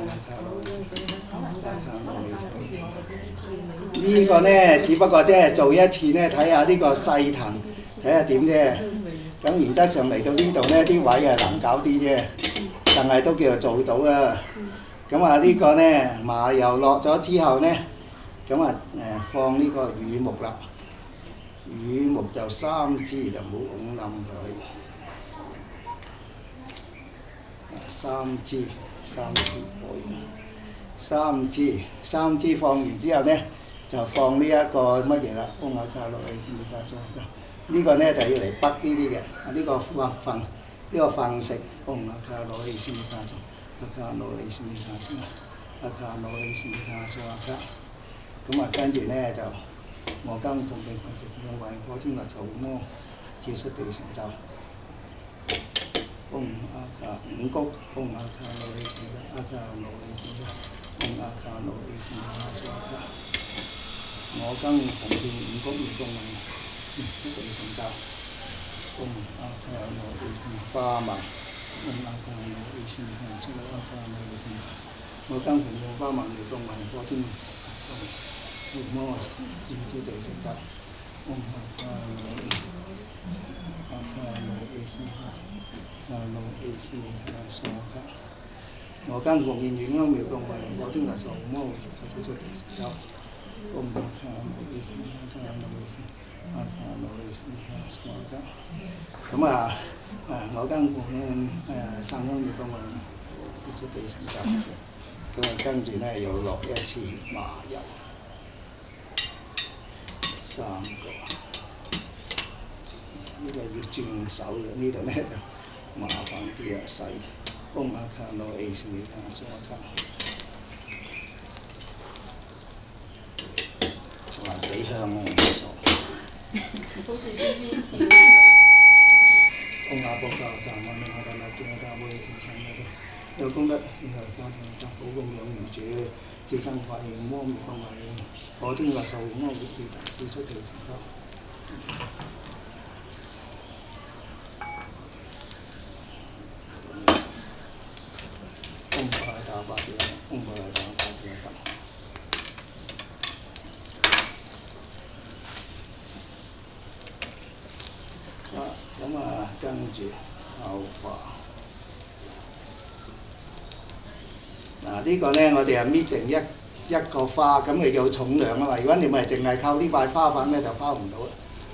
呢個咧只不過即係做一次咧，睇下呢個細藤，睇下點啫。咁原則上嚟到呢度咧，啲位係難搞啲啫，但係都叫做做到啊。咁啊呢個咧麻油落咗之後咧，咁啊誒放呢個乳木啦，乳木就三支就唔好拱冧佢。 三支，三支火焰，三支，三支放完之後呢，就放呢一個乜嘢啦？嗡阿卡羅先至加咗。呢個呢就要嚟筆呢啲嘅，呢個畫份，呢個份式，嗡阿卡羅先至加咗，阿卡羅先至加咗，阿卡羅先至加咗阿卡。咁啊，跟住呢就我今奉敬佛直用為火天律曹魔，至出地成就。嗡阿卡五谷，嗡阿卡羅先至阿卡羅先至，嗡阿卡羅先至加咗阿卡。我今奉敬五谷而供為出地成就。嗡阿卡羅花紋，嗡阿卡羅先至出阿卡羅先至。我今奉敬花紋而供為火天。伏魔至出地成就，嗡阿卡羅阿卡羅耶斯阿羅耶斯阿索卡。我今奉獻願香妙供為火天律曹魔至出地成就，嗡阿卡羅耶斯阿卡羅耶斯阿卡羅耶斯阿索卡。咁啊誒，我今奉獻誒三香妙供為至出地成就。咁啊，跟住咧又落一次麻油。三個，呢個要轉手嘅，呢度咧就麻煩啲啊，細。嗡阿卡羅耶斯阿索卡，哇幾香啊！嗡阿波教贊我哋我哋嚟見教會虔誠嗰度，有功德，然後加上加保供養如主，自生發現魔滅個為。火天律曹魔活地至出地成就。嗡巴達巴提，嗡巴達巴提咁。啊，咁啊，跟住後化。嗱，呢個咧，我哋係搣定一。一個花咁你有重量啊嘛，如果你咪淨係靠呢塊花粉咧就拋唔到啦。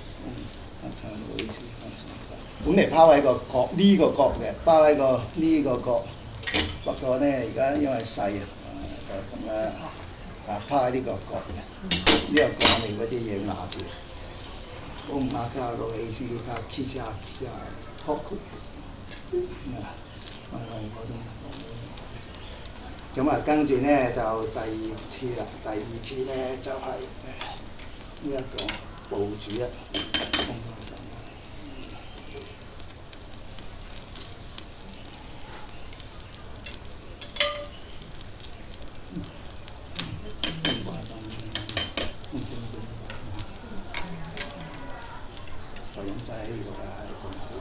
本嚟拋喺個角呢個角嘅，拋喺個呢個角，不過咧而家因為細啊，就咁啦，啊拋喺呢個角嘅，呢個角嚟嗰啲嘢壓住。嗡阿卡羅耶斯卡基沙基沙撲佢，啊，我我都。咁啊，跟住咧就第二次啦。第二次咧就係呢一個部主啊，就咁仔呢個係咁好。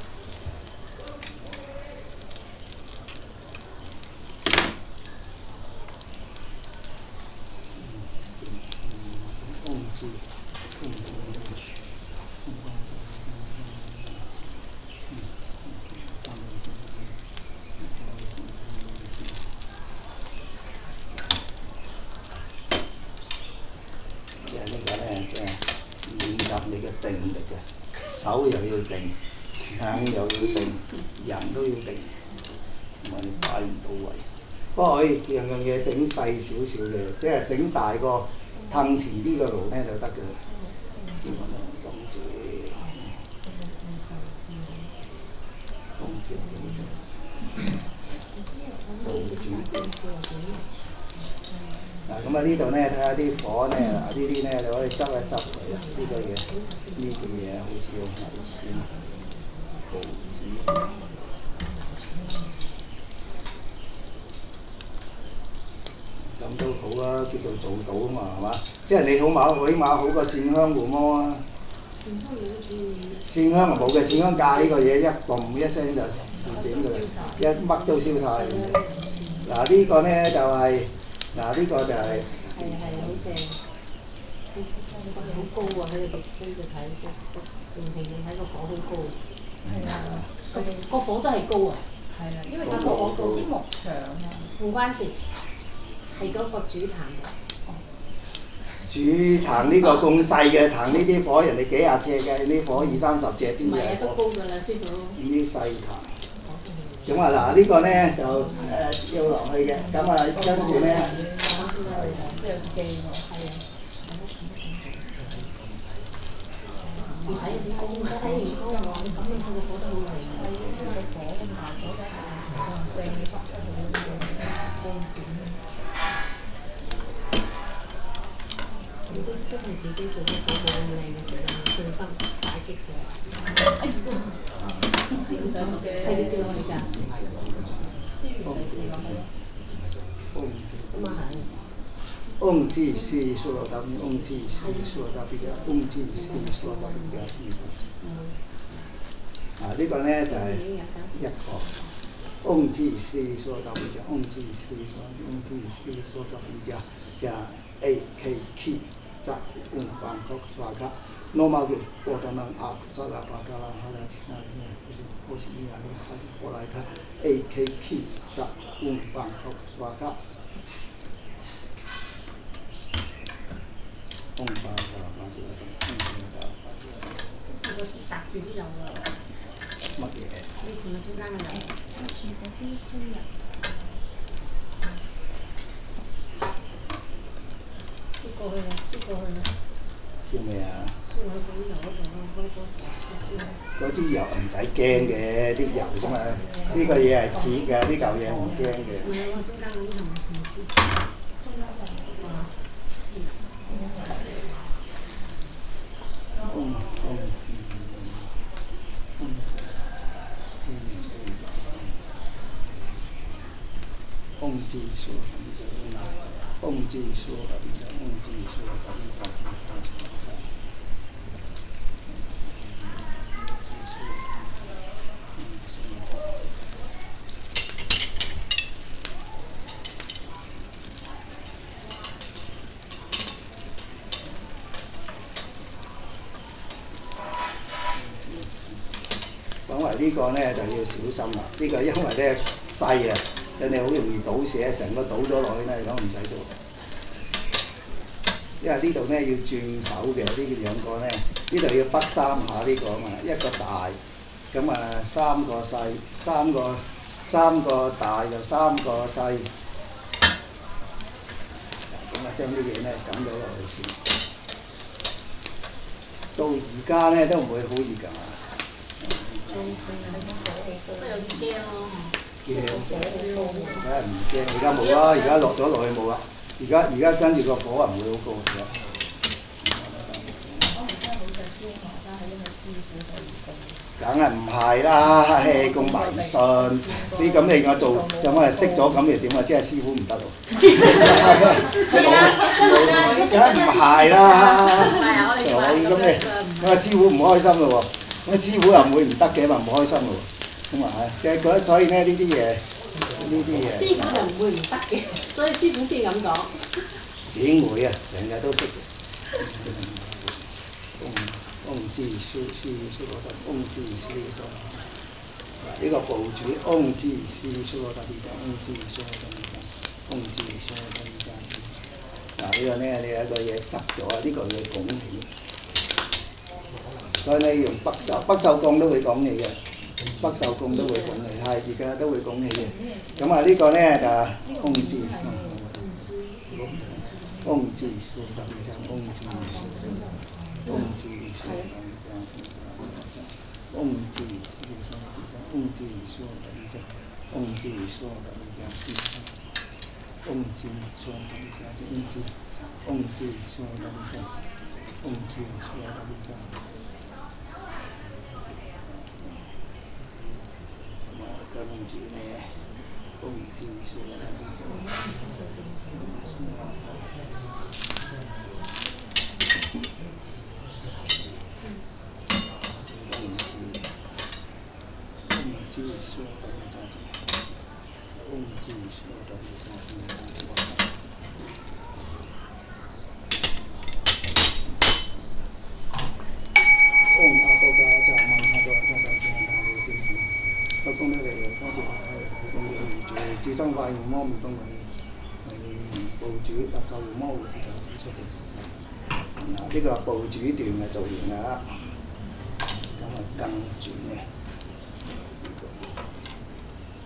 定力嘅，手又要定，眼又要定，人都要定，唔係你擺唔到位。不過可以樣樣嘢整細少少嘅，即係整大個褪前啲個爐咧就得嘅。咁住，嗱咁啊呢度咧睇下啲火咧，嗱呢啲咧就可以執一執佢啦。呢個嘢，呢件嘢好似好危險，報紙。咁都好啊，叫做做到啊嘛，係嘛？即係你好碼，起碼好過線香護魔啊！線香冇嘅，線香架呢個嘢一嘣一聲就點㗎啦，一乜都燒晒。嗱呢個咧就係、是。嗱呢個就係係係好正，好高啊！喺個 display 度睇，平平地睇個火好高。係啊，個個火都係高啊。係啊，因為個火高啲木牆啊。唔關事，係嗰個主壇就。主壇呢個咁細嘅壇，呢啲火人哋幾廿尺嘅，呢啲火二三十尺先至係火。唔係啊，都高㗎啦，師傅。呢啲細壇。 咁啊嗱，呢個咧就誒要落去嘅，咁啊跟住咧。 唔使人工，睇完工我咁你佢個火都好嚟，因為火咁大，火仔係正你發出去嗰啲光點。如果真係自己做得火冇咁靚嘅時候，有信心打擊嘅。哎呀，係你叫我嚟㗎。咁啊係。 嗡字是娑罗达米，嗡字是娑罗达比迦，嗡字是娑罗达比迦是。啊，呢個咧就係一個嗡字是娑羅達比迦，嗡字是娑，嗡字是娑羅達比迦，就 A K K 扎嗡班克瓦卡，羅馬嘅波特能阿扎拉巴達拉哈拉西那呢，好似呢樣呢，過來看 A K K 扎嗡班克瓦卡。嗡巴巴巴住啦，嗡巴巴巴住啦。 嗰支擲住啲油啊！ 乜嘢？ 呢盤啊，中間嘅油。擲住嗰啲酥油。燒過去啦，燒過去啦。 燒咩啊？ 燒喺嗰啲油嗰度咯，嗰嗰燒。 嗰支油唔使驚嘅，啲油啫嘛。呢個嘢係鐵嘅，呢嚿嘢唔驚嘅。 唔係喎，中間嗰啲就唔知。中間就係啊。 嗯嗯嗯嗡字说，嗡字说，嗡字说，講為呢個咧就要小心啦。呢、這個因為咧細啊，人哋好容易倒瀉，成個倒咗落去咧，講唔使做。因為呢度咧要轉手嘅，呢兩個咧，呢度要北三下呢個啊嘛，一個大，咁啊三個細，三個三個大就三個細。咁啊將啲嘢咧揼咗落去先。到而家咧都唔會好熱㗎嘛。 有啲驚咯。 驚，梗係唔驚，而家冇啦，而家落咗落去冇啦。而家而家跟住個火啊唔會好高嘅。 我唔真係好想師傅，真係因為師傅就義工。 梗係唔係啦，咁迷信，呢咁你我做就我係識咗咁又點啊？即係師傅唔得喎。 係啊，真係㗎， 梗係唔係啦。 係啊，我哋所以咁你咁啊師傅唔開心咯喎。咁師傅又唔會唔得嘅，咪唔開心咯喎。咁啊係，即係覺得所以咧呢啲嘢，呢啲嘢。 師傅就唔會唔得嘅，所以師傅先咁講。 點會啊？成日都識嘅。嗡字書書書羅達，嗡字書羅達。呢個部主嗡字書書羅達啲嘅，嗡字書羅達啲嘅，嗡字書羅達啲嘅。嗱呢個咧，你有一個嘢執咗啊！呢個要拱起。所以咧用北手北手槓都會拱起嘅，北手槓都會拱起，係而家都會拱起嘅。咁啊呢個咧就嗡字，嗡字書羅達啲嘅，嗡字。嗡字說，嗡字說，嗡字說，嗡字說，嗡字說，嗡字，嗡字說，嗡字說，跟住咧，嗡字說，自增快護摩滅東為部主特救護摩護持就指出嘅。嗱，呢個部主段嘅做完啦，咁啊跟住咧。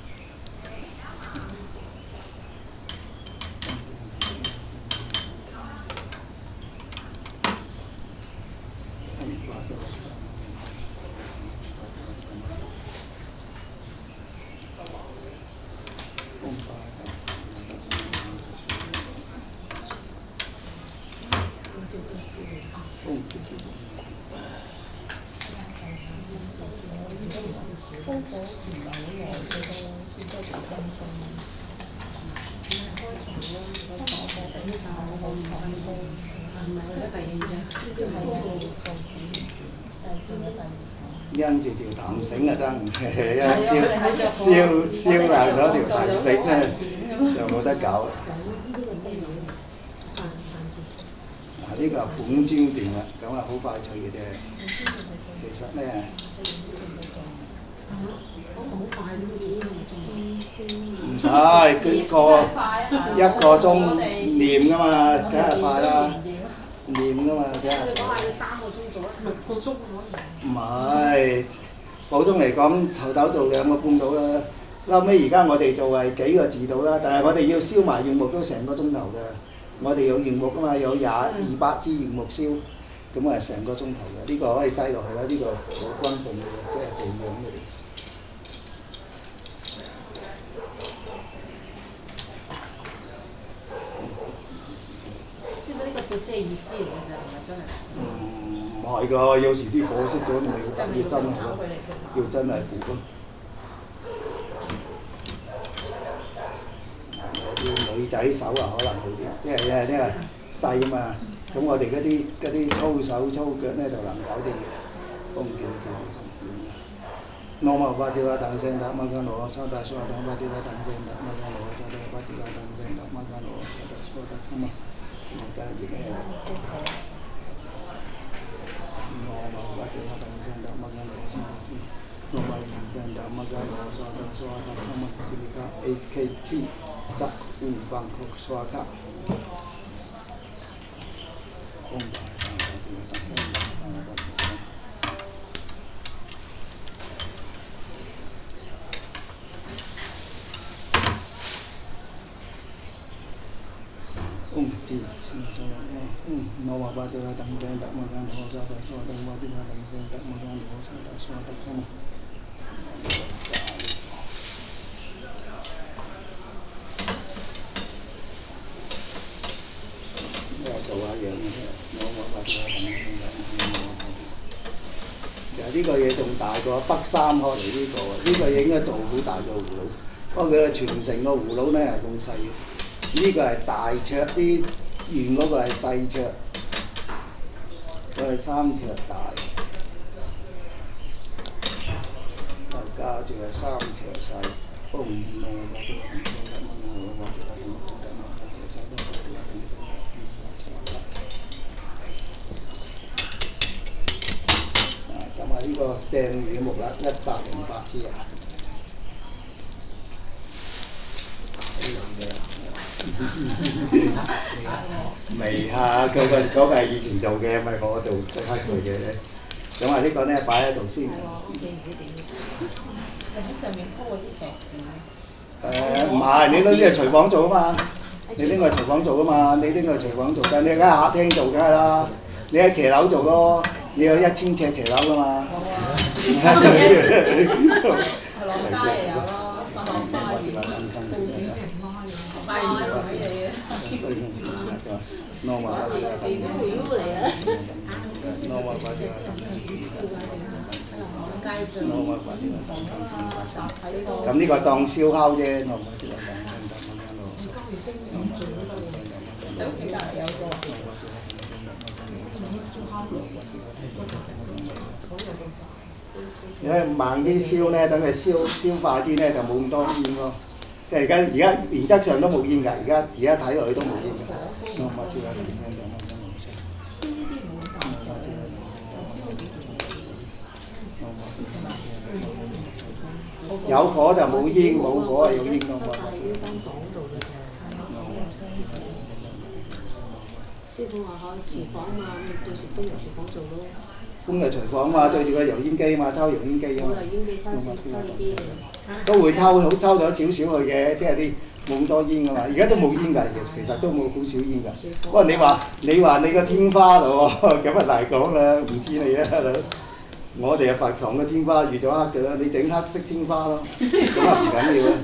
高火唔係好耐最多，最多十分鐘。開場咯，個手火頂手好唔好？唔係咧，第二隻都係要靠主，但係見到第二隻。 因住條藤繩啊，真係一燒燒燒爛咗條藤繩咧，就冇得搞。 呢個真係限限制。 嗱，呢個係本專段啦，咁啊好快脆嘅啫。其實咧，唔使佢個一個鐘唸噶嘛，梗係快啦。念噶嘛，梗係。 你講話要三個鐘做，六個鐘可以。 唔係，普通嚟講，湊豆做兩個半到啦。後尾而家我哋做係幾個字到啦，但係我哋要燒埋原木都成個鐘頭嘅。我哋有原木噶嘛，有廿二百支原木燒，咁啊成個鐘頭嘅。呢、這個可以擠落去啦，呢、這個好均勻嘅，即係地樣嘅。 即係意思嚟嘅啫，唔係真係。 唔係㗎，有時啲火熄咗，你要要真係要真係估咯。啲女仔手啊，可能好啲，即係因為因為細啊嘛。咁我哋嗰啲嗰啲粗手粗腳咧就能搞啲嘢，都唔見佢就唔掂。羅馬巴蒂拉等聲得，乜間羅差大蘇等巴蒂拉等聲得，乜間羅差大巴蒂拉等聲得，乜間羅差大蘇得咁啊！而家而家係羅馬巴蒂拉等聲得，乜間羅差大羅馬等聲得，乜間羅差大蘇得咁啊！斯里卡 A K T 則烏邦曲蘇卡。嗯，知，先咗啦。嗯，我話八隻啦，等聲得，乜間攞咗就錯，等八隻啦，等聲得，乜間攞錯就錯得咁啊！又做下樣嘅啫，我話八隻啦，等聲得。其實呢個嘢仲大過北三開嚟呢個，呢個嘢應該做好大個葫蘆，不過佢嘅傳承個葫蘆咧係咁細嘅。呢個係大桌啲，圓嗰個係細桌，佢係三桌大，又加住係三桌細，嘣咁樣嗰啲唔知乜乜乜乜乜啊，咁啊呢個掟魚木啦，一百零八支啊！未啊！嗰個嗰個係以前做嘅，咪我做即刻做嘅。咁啊，呢個咧擺喺度先。 係喎，我記唔記點？你喺上面鋪嗰啲石字。 誒唔係，你拎呢個廚房做啊嘛，你拎個廚房做啊嘛，你拎個廚房做，但係你喺客廳做梗係啦，你喺騎樓做咯，你有一千尺騎樓噶嘛。 冇啊！落街又有咯，落花園。花園嗰啲嘢。 normal 嗰啲啦， 嚟啦！ normal 嗰啲啦。 街上咁呢個當燒烤啫，normal 嗰啲啦。 喺屋企隔離有個。 你睇慢啲燒咧，等佢燒燒快啲咧，就冇咁多煙咯。即係而家而家原則上都冇煙㗎，而家而家睇落去都冇煙㗎。有火就冇煙，冇火係有煙㗎嘛。 師傅話開廚房嘛，咁對住工業廚房做咯。 工業廚房嘛，對住個油煙機嘛，抽油煙機啊嘛。 油煙機抽抽呢啲。 都會抽好抽咗少少去嘅，即係啲冇咁多煙㗎嘛。而家都冇煙㗎，其實都冇好少煙㗎。不過你話你話你個天花咯喎，咁啊難講啦，唔知你啊。我哋啊佛堂嘅天花預咗黑㗎啦，你整黑色天花咯，咁啊唔緊要啊。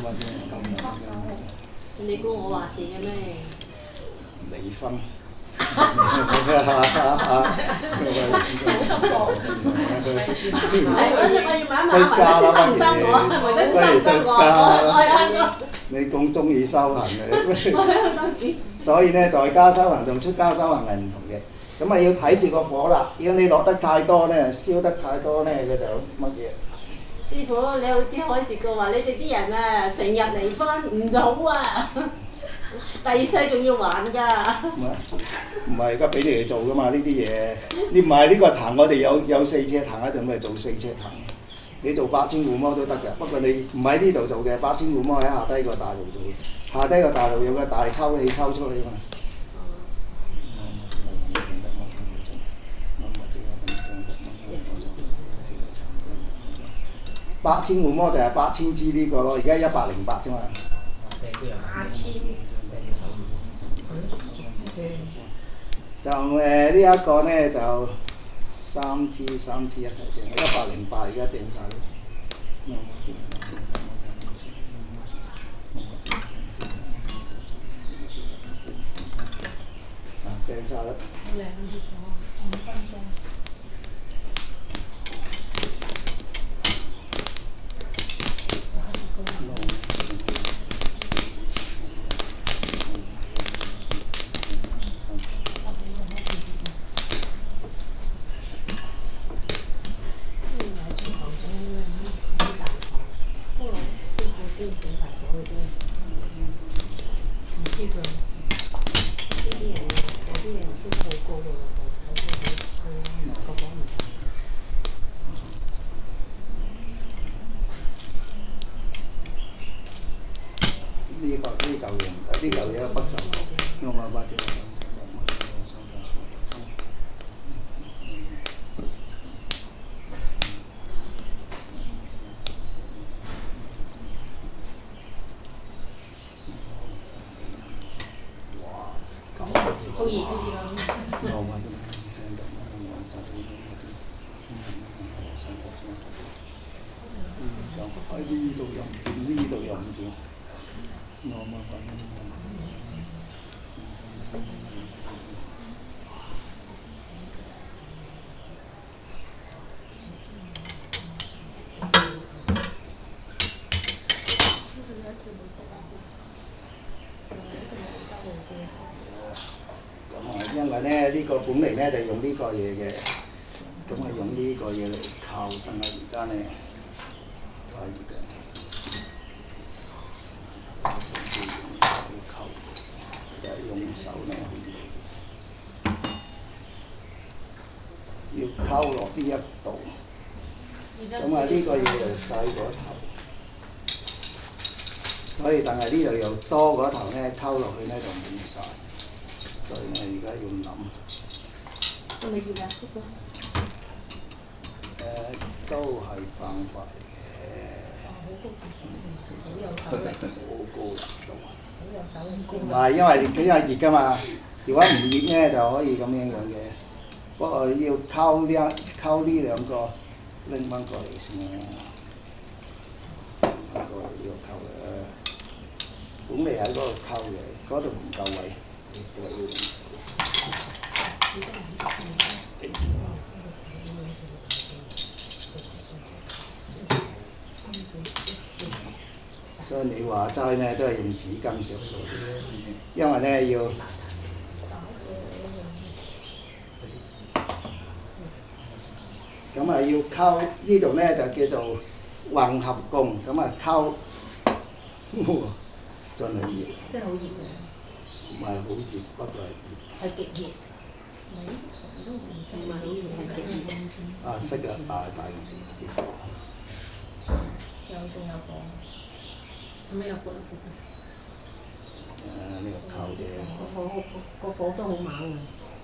你估我話事嘅咩？ 離婚。 係嗰隻我要買一買，問佢收唔收我？問佢收唔收我？我我喺香港。 你講中意修行嘅， 我喺香港見。 所以咧，在家修行同出家修行係唔同嘅。咁啊，要睇住個火啦。如果你落得太多咧，燒得太多咧，佢就乜嘢？ 師傅，你好似開示過話，你哋啲人啊，成日離婚唔好啊，第二世仲要還㗎。 唔係唔係，而家俾你哋做㗎嘛呢啲嘢。你唔係呢個壇，我哋有有四尺壇喺度，咪做四尺壇。你做八千護摩都得㗎，不過你唔喺呢度做嘅，八千護摩喺下低個大路做，下低個大路有個大抽氣抽出去嘛。八千護摩就係八千支呢個咯，而家一百零八啫嘛。 八千。 就誒、呃、呢一個咧就三支三支一齊訂，一百零八而家訂晒啦。啊，訂晒啦。 好靚呢個，五分鐘。 呢個呢嚿嘢唔得，呢嚿嘢北就我話八隻。 好熱。 喺呢度又唔掂，呢度又唔掂。我麻煩。咁啊，因為咧呢、呢個本嚟咧就用呢個嘢嘅，咁啊用呢個嘢嚟靠，但係而家咧太熱嘅。用手咧，要溝落呢一度，咁啊呢個嘢又細嗰頭，所以但係呢度又多嗰頭咧，溝落去咧就滿晒，所以我而家要諗。 係咪熱啊，師傅？ 誒、呃，都係辦法嚟嘅。 好有手力。 好高難度。唔唔係，因為幾日熱㗎嘛。如果唔熱咧，就可以咁樣樣嘅。不過要溝呢溝呢兩個拎翻過嚟先啦。拎翻過嚟呢個溝啦。本嚟喺嗰度溝嘅，嗰度唔夠位，我要用手。所以你話齋咧，都係用紙巾着數，因為咧要咁啊要溝呢度咧就叫做混合供，咁啊溝，真係熱。 真係好熱嘅。 唔係好熱，不過係熱。 係極熱。唔係好熱，係極熱。 啊，識啊，大大件事。 有仲有火。使乜有火啊？ 誒，呢個溝啫。 個火個火都好猛啊！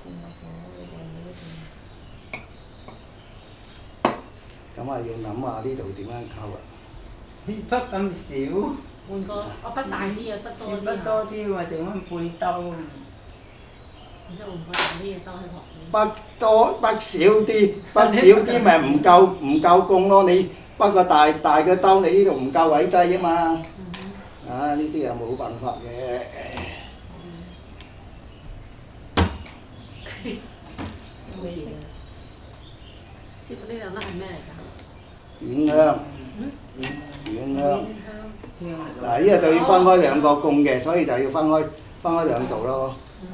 咁啊，要諗下呢度點樣溝啊？ 鉛筆咁少， 換個我筆大啲啊，筆多鉛啲啊。 筆多啲或者揾背兜。 然之後換個大啲嘅兜喺旁邊。 筆多筆少啲，筆少啲咪唔夠唔夠供咯。你不過大大嘅兜，你呢度唔夠位擠啊嘛。啊！呢啲又冇辦法嘅。 會識。師傅呢兩粒係咩嚟㗎？ 軟香，軟香。嗱，呢個就要分開兩個供嘅，所以就要分開分開兩度咯。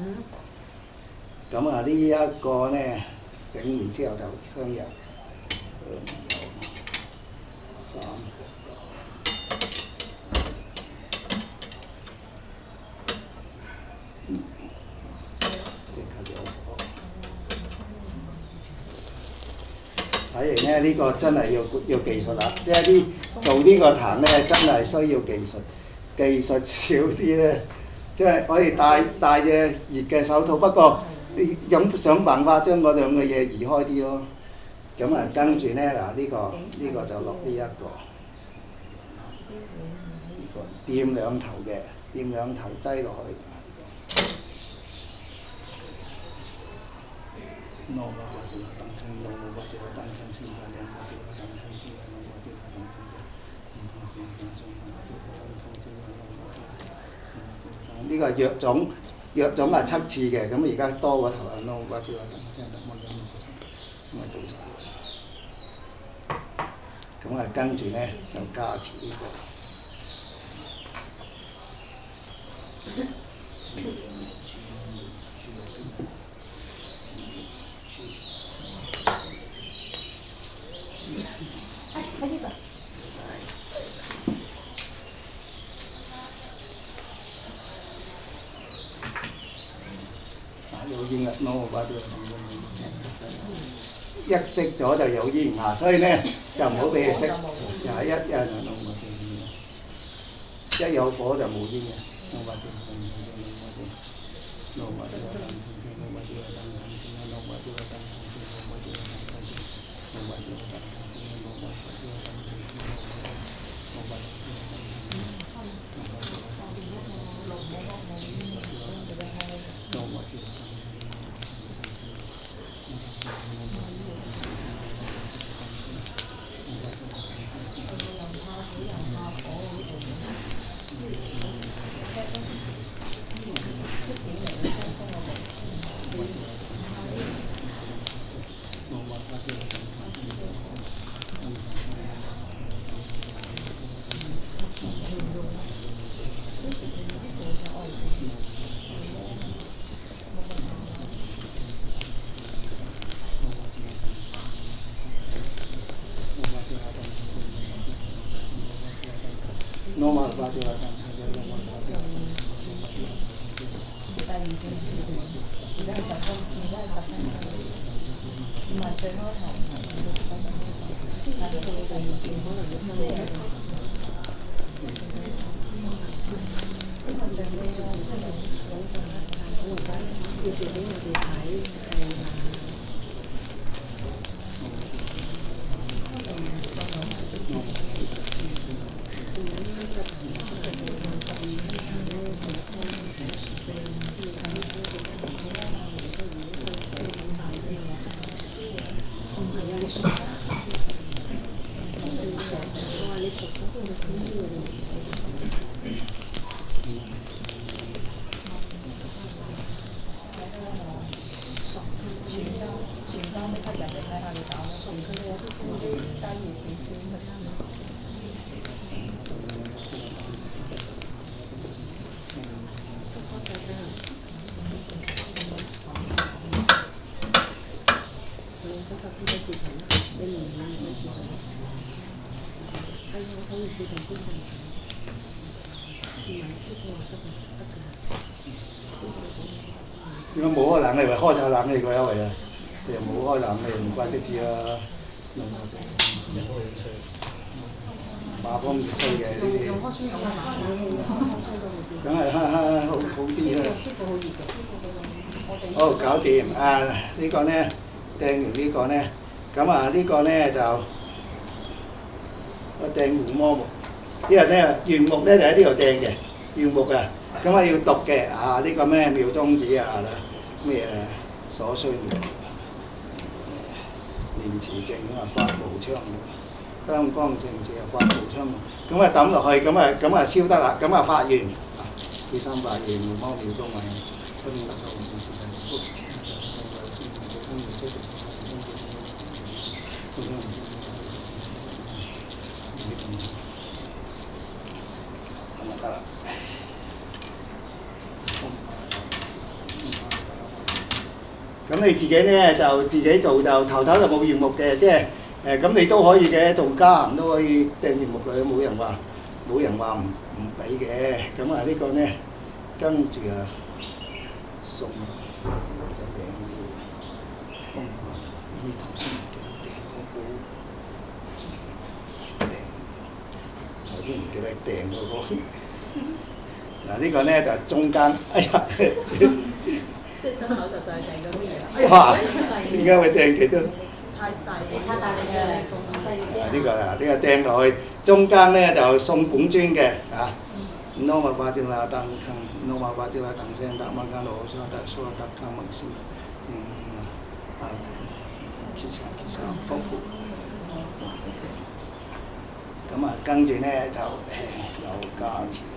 咁啊，呢一個咧整完之後就香油，香油三即刻有火。睇嚟咧，呢、這個真係要要技術啦，即係啲做呢個壇咧，真係需要技術。技術少啲咧，即係可以戴戴隻熱嘅手套，不過你諗想辦法將嗰兩個嘢移開啲咯。咁啊，跟住咧嗱，呢、這個呢、這個就落呢一個，呢、這個掂兩頭嘅，掂兩頭擠落去。no 我或者我當親 no 我或者我當親先係兩個啲我當親先係兩個啲我當親先。呢個係藥種，藥種係七次嘅，咁而家多過頭啊 no 或者我當親咁我咁咪到晒。咁啊跟住咧就加條呢個。有煙啊 no 或者一熄咗就有煙啊，所以咧就唔好俾佢熄，又係一一一有火就冇煙嘅。no 嘛，八條啊， 第二件事，而家係十分，而家係十分鐘，唔係最開頭，但係佢第二件可能要分兩個。因為最尾咧，即係網上咧，我而家要做俾我哋睇誒。 點解冇開冷氣？咪開晒冷氣個優惠啊！你又冇開冷氣，唔怪得知啦。馬幫唔吹嘅呢啲。梗係哈哈好好啲啦。好，搞掂啊！呢個咧掟完呢個咧，咁啊呢個咧就我掟胡魔木，因為咧原木咧就喺呢度掟嘅，原木啊。咁啊要讀嘅啊呢、這個咩妙宗子啊咩所需嘅念慈證啊法無槍，香光正直啊法無槍，咁啊抌落去，咁啊咁啊燒得啦，咁啊發願，呢三百願胡魔妙宗啊，分得收。 得啦。咁你自己咧就自己做就頭頭就冇月木嘅，即係誒咁你都可以嘅，做家行都可以掟月木佢，冇人話冇人話唔唔俾嘅。咁啊呢個咧跟住啊送就掟嘢，咦頭先唔記得掟嗰個，掟頭先唔記得掟嗰個。嗱呢個咧就中間，哎呀！ 即係心口就再掟嗰啲嘢。 哇！點解會掟幾多？ 太細，太大力嘅細啲。 啊呢個啊呢個掟落去，中間咧就送本尊嘅啊。No ma ba jeng la dang kang, no ma ba jeng la dang sen dak ma kang lo so dak so dak kang mang si. 啊，其實其實豐富。咁啊，跟住咧就誒有加持啦。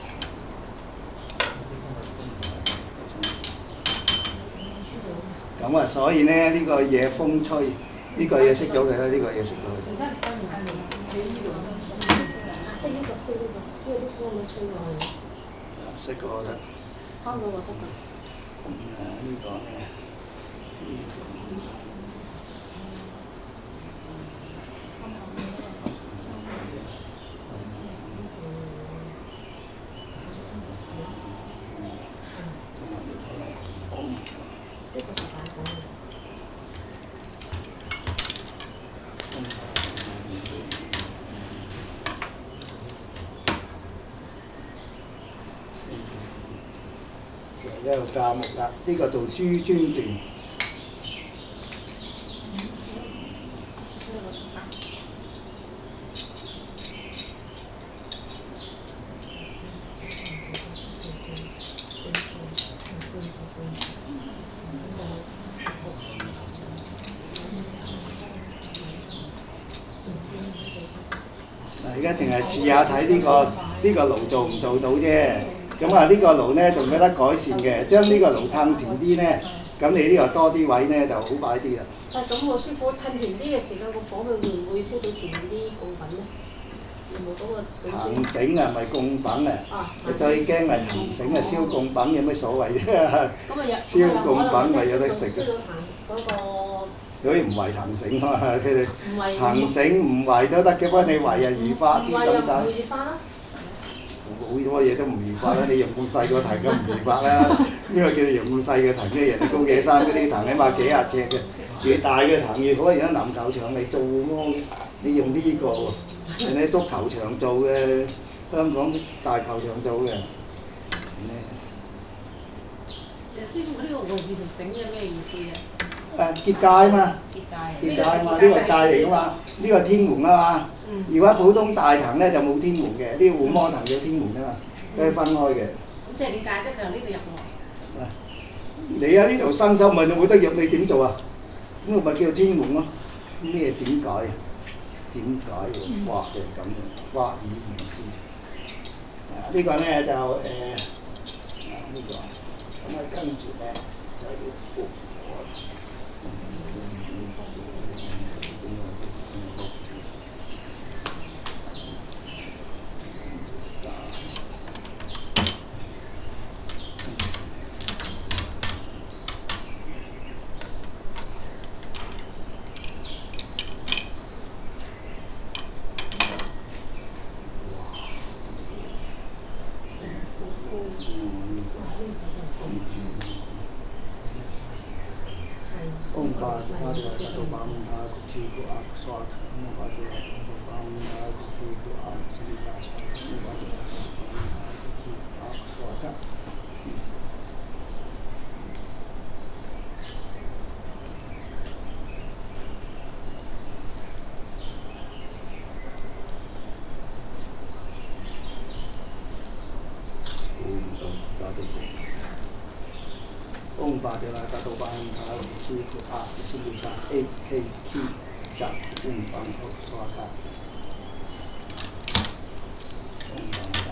咁啊，所以咧呢、這個嘢風吹，呢、這個嘢熄咗佢啦，呢、這個嘢熄咗佢。 唔使唔使唔使你呢度。熄呢個熄呢個，因為啲光都吹過去。 啊，熄個得。 開嗰個得㗎。 咁啊，呢個咧，呢個。一個價目啦，呢、這個做珠尊段。嗱，而家淨係試下睇呢個呢、這個爐做唔做到啫。咁啊，呢個爐咧仲有得改善嘅，將呢個爐褪前啲咧，咁你呢個多啲位咧就好擺啲啦。 但係咁喎，師傅褪前啲嘅時間，個火會唔會燒到前面啲供品咧？有冇嗰個？ 藤繩啊，咪供品啊！最驚係藤繩啊，燒供品有咩所謂啫？ 咁啊有燒供品咪有得食嘅。 燒到藤嗰個。 嗰啲唔圍藤繩啊嘛，佢哋藤繩唔圍都得嘅，不過你圍啊如花枝咁解。 如花啦。 好多嘢都唔如法啦！你用咁細個藤咁唔如法啦，邊個叫你用咁細嘅藤啫？人哋高野山嗰啲藤起碼幾廿尺嘅，越大嘅藤越好。而家籃球場嚟做喎，你用呢、呢個喎，人哋足球場做嘅，香港大球場做嘅。 師傅呢個和字條繩有咩意思嘅？ 誒結界啊嘛，結界啊嘛，呢個界嚟噶嘛，呢個天門啊嘛。如果普通大藤咧就冇天門嘅，呢個護摩藤有天門啊嘛，所以分開嘅。 咁即係點解啫？佢由呢度入喎。 你喺呢度伸手問你冇得入，你點做啊？呢個咪叫天門咯。咩點解啊？點解喎？畫就係咁嘅，畫以如是。啊，呢個咧就誒啊呢個，咁啊跟住咧就要。Om Basa Pada Satu Bamda Kukiku Ak Swaka Om Basa Satu Bamda Kukiku Ak Swaka Om Basa Satu Bamda Kukiku Ak Swaka Om Padela Tato Bangka Suku A Suka E K Ki Jak Om Bangko Swaka Om Bangka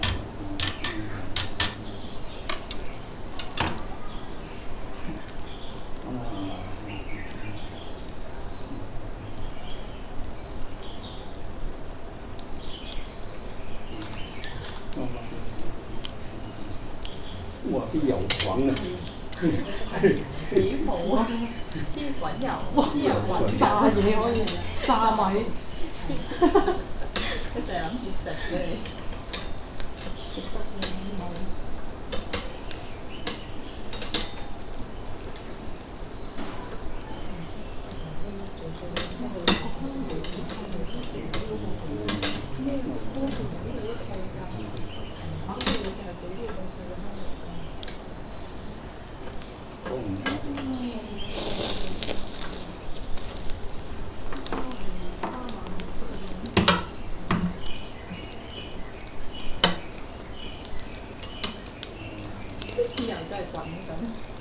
Om 哇！啲油滾啊！ 幾冇啊！啲滾油，啲油滾炸嘢可以炸米， 一直諗住食嘅你。食得嘅冇。啲油真係滾緊。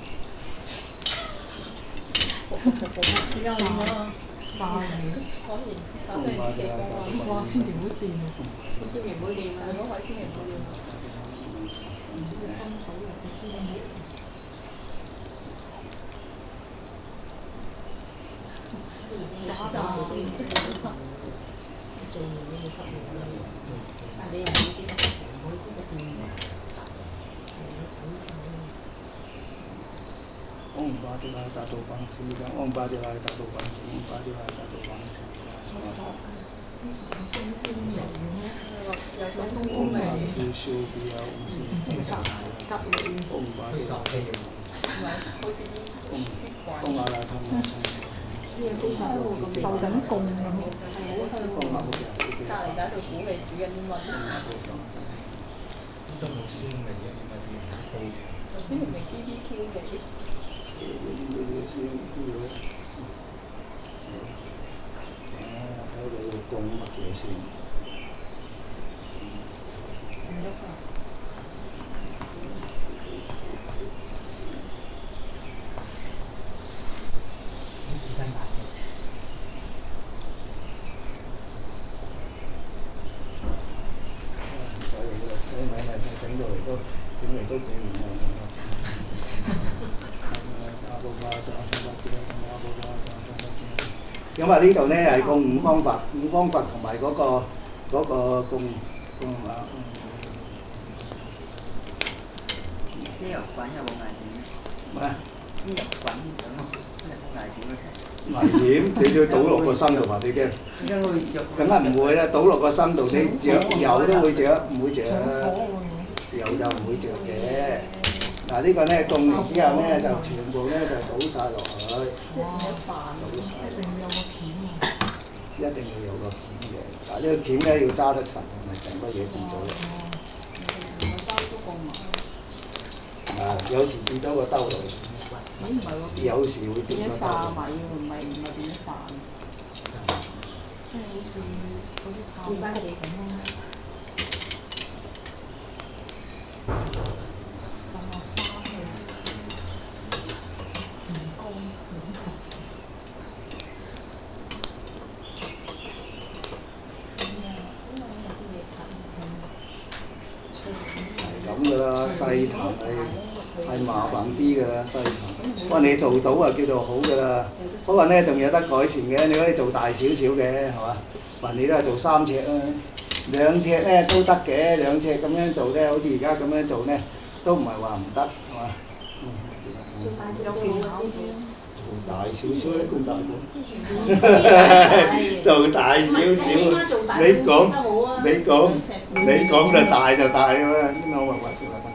點解咁啊？ 炸嘢， 可以打真係啲幾高啊！ 哇！千祈唔好掂啊！ 千祈唔好掂啊！嗰位千祈唔好掂。 新手入去千祈唔好。 炸炸先。 但係你又唔知得唔好知得掂。 嗡巴迪拉達到邦斯拉，嗡巴迪拉達到邦斯，嗡巴迪拉達到邦斯。 我索啊！ 有種風風嗡巴味。 迪修比亞嗡斯， 正常急你。 嗡巴迪拉， 唔係，好似啲啲滾。 嗡阿拉通啊！ 啲嘢都受受緊供咁。 嗡阿好嘅， 隔離喺度估你煮緊啲乜？ 真冇鮮味嘅，點解要煲嘅？ 頭先明明 B B Q 味。 睇你要供乜嘢先？ 紙巾買咗。 所以你咪咪整到嚟都整嚟都整唔完。咁啊，呢度咧係個五方佛，五方佛同埋嗰個嗰個供供啊。 啲油滾有冇危險？ 咩？ 啲油滾上真係好危險啊！ 危險，你要倒落個心度話你驚。 而家我會着。 梗係唔會啦，倒落個心度你着油都會着，唔會着。油就唔會着嘅。嗱呢個咧供完之後咧就全部咧就倒晒落去。 哇！飯一定要有個鉗啊！ 一定要有個鉗嘅，嗱呢個鉗咧要揸得實，唔係成個嘢跌咗嘅。 包都供埋。 啊，有時跌咗個兜度， 咦唔係喎， 有時會跌變咗咗兜。 炸米喎，唔係唔係變咗飯，即係好似嗰啲泡飯咁咯。浸下花去，唔乾唔乾。 係咁噶啦，細壇係係麻煩啲噶啦，細壇。不過你做到啊，叫做好噶啦。不過咧仲有得改善嘅，你可以做大少少嘅，係嘛？雲你都係做三尺啦，兩尺咧都得嘅，兩尺咁樣做咧，好似而家咁樣做咧，都唔係話唔得，係嘛？嗯， 做大少少嘅師傅。 做大少少咧，咁大啲做大少少，你講你講你講就大就大啊嘛，邊個話話做大？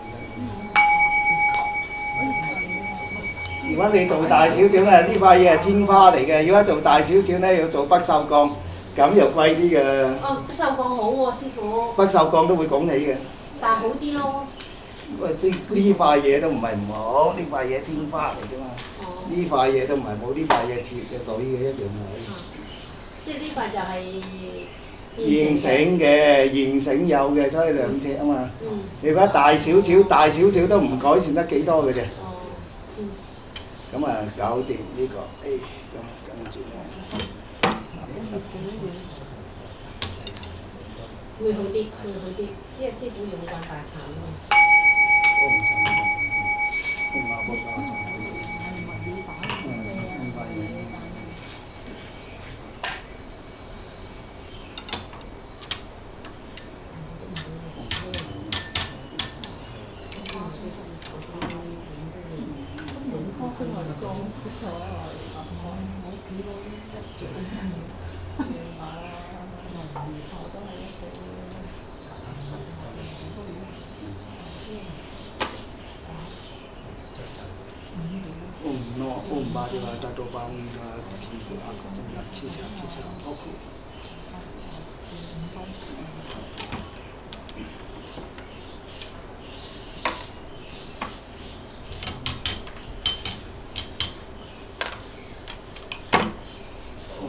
如果你做大少少咧，呢塊嘢係天花嚟嘅，如果做大少少咧，要做北秀鋼，咁又貴啲嘅。 哦，北秀鋼好喎，師傅。 北秀鋼都會拱起嘅。 但係好啲咯。 喂，呢呢塊嘢都唔係唔好，呢塊嘢天花嚟㗎嘛。 哦。 呢塊嘢都唔係冇呢塊嘢鐵嘅女嘅一樣係。 即係呢塊就係現成嘅，現成有嘅，所以兩尺啊嘛。 嗯。 你覺得大少少，大少少都唔改善得幾多嘅啫。 哦。嗯。 咁啊，搞掂呢個，誒，咁跟住咧， 會好啲，會好啲，因為師傅用慣大壇啊。 都唔使，都唔啱嗰個。嗯，唔係嘅。 出嚟裝飾咗咧，我哋拆開。我屋企嗰啲一最啊，我都係一個。 Om no Om Bhadeva Tato Bamudha Kiku Akutana Kisha Kisha Oku. Om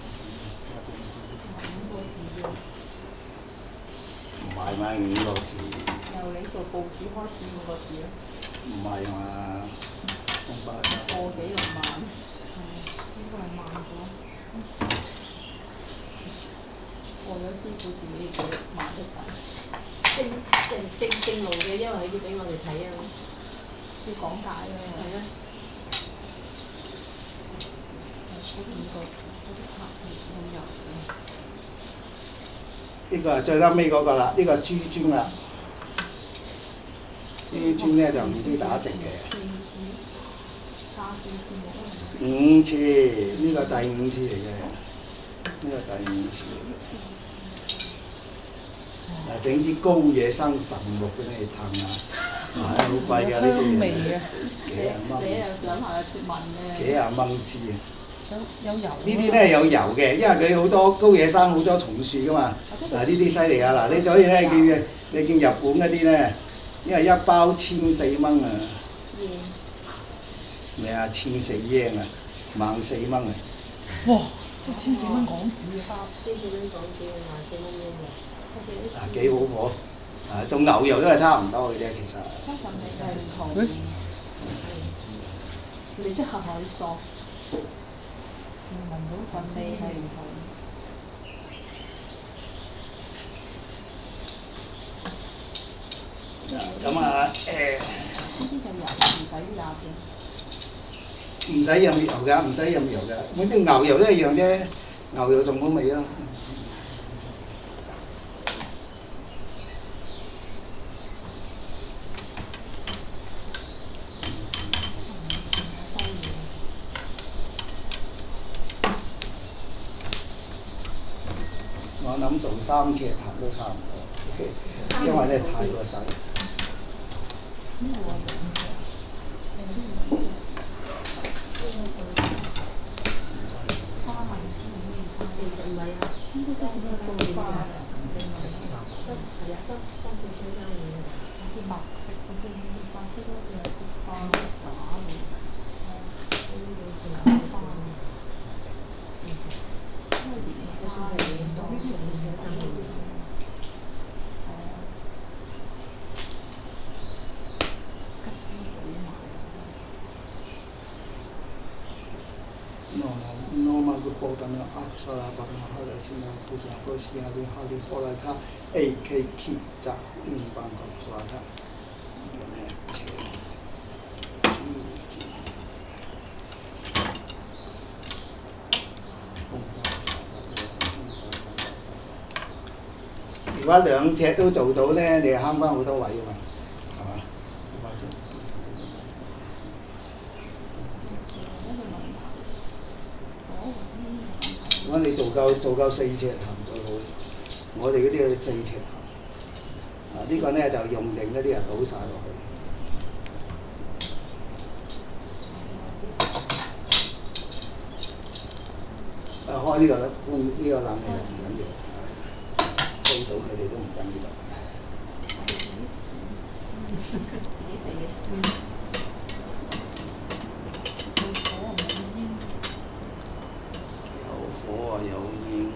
Bhadeva. 唔係咪五個字？ 由你做報主開始五個字咯。 唔係嘛？ 個幾六萬，應該係慢咗。過咗師傅自己嘅慢一陣。 正正正正路嘅，因為佢要俾我哋睇啊嘛。 要講解啊。 係啊。 嗰五個字，嗰啲拍片好油嘅。 呢個係最撚尾嗰個啦，呢個豬磚啦。豬磚咧就唔知打直嘅。 四次，加四次冇啊。 五次，呢個第五次嚟嘅，呢個第五次嚟嘅。嗱，整啲高野生神木俾你燙啊，係好貴㗎呢啲嘢，幾廿蚊。 你又想下問咧？ 幾廿蚊支啊！ 有有油。 呢啲咧有油嘅，因為佢好多高野生好多松樹㗎嘛。嗱，呢啲犀利啊！嗱，你所以咧見你見日本嗰啲咧，因為一包千四蚊啊。咩啊？千四英啊，萬四蚊啊！ 哇！即係千四蚊港紙啊！ 千四蚊港紙，萬四蚊英嘅。 啊，幾好火！啊，種牛油都係差唔多嘅啫，其實。 張陣味就係財神，你即係海索，自聞到陣味係唔同。 咁啊誒。 呢啲就油唔使壓嘅。 唔使飲油㗎，唔使飲油㗎，咁啲牛油都一樣啫，牛油仲好味咯。我諗做三隻頭都差唔多，因為咧太過細。 唔係啊，應該都係一個花嘅，都係啊，都都半小間嘢。 啲白色嗰啲白色嗰啲係啲花假嘅，係呢個就係花。因為蓮花係多種嘅爭議。係啊，吉之島買。 Normal Gopodana Aksara Padma Hala Sina Puja Kosia Di Hali Holaka A K K Jack Bangkok Swata. Nếu mà兩隻都做到咧，你係慳翻好多位㗎嘛，係嘛？如果你做夠做夠四尺頭最好，我哋嗰啲係四尺頭。嗱呢個咧就用剩嗰啲啊倒晒落去。啊開呢個咧，呢個冷氣唔緊要，吹到佢哋都唔緊要。 自己俾嘅。 火啊有煙，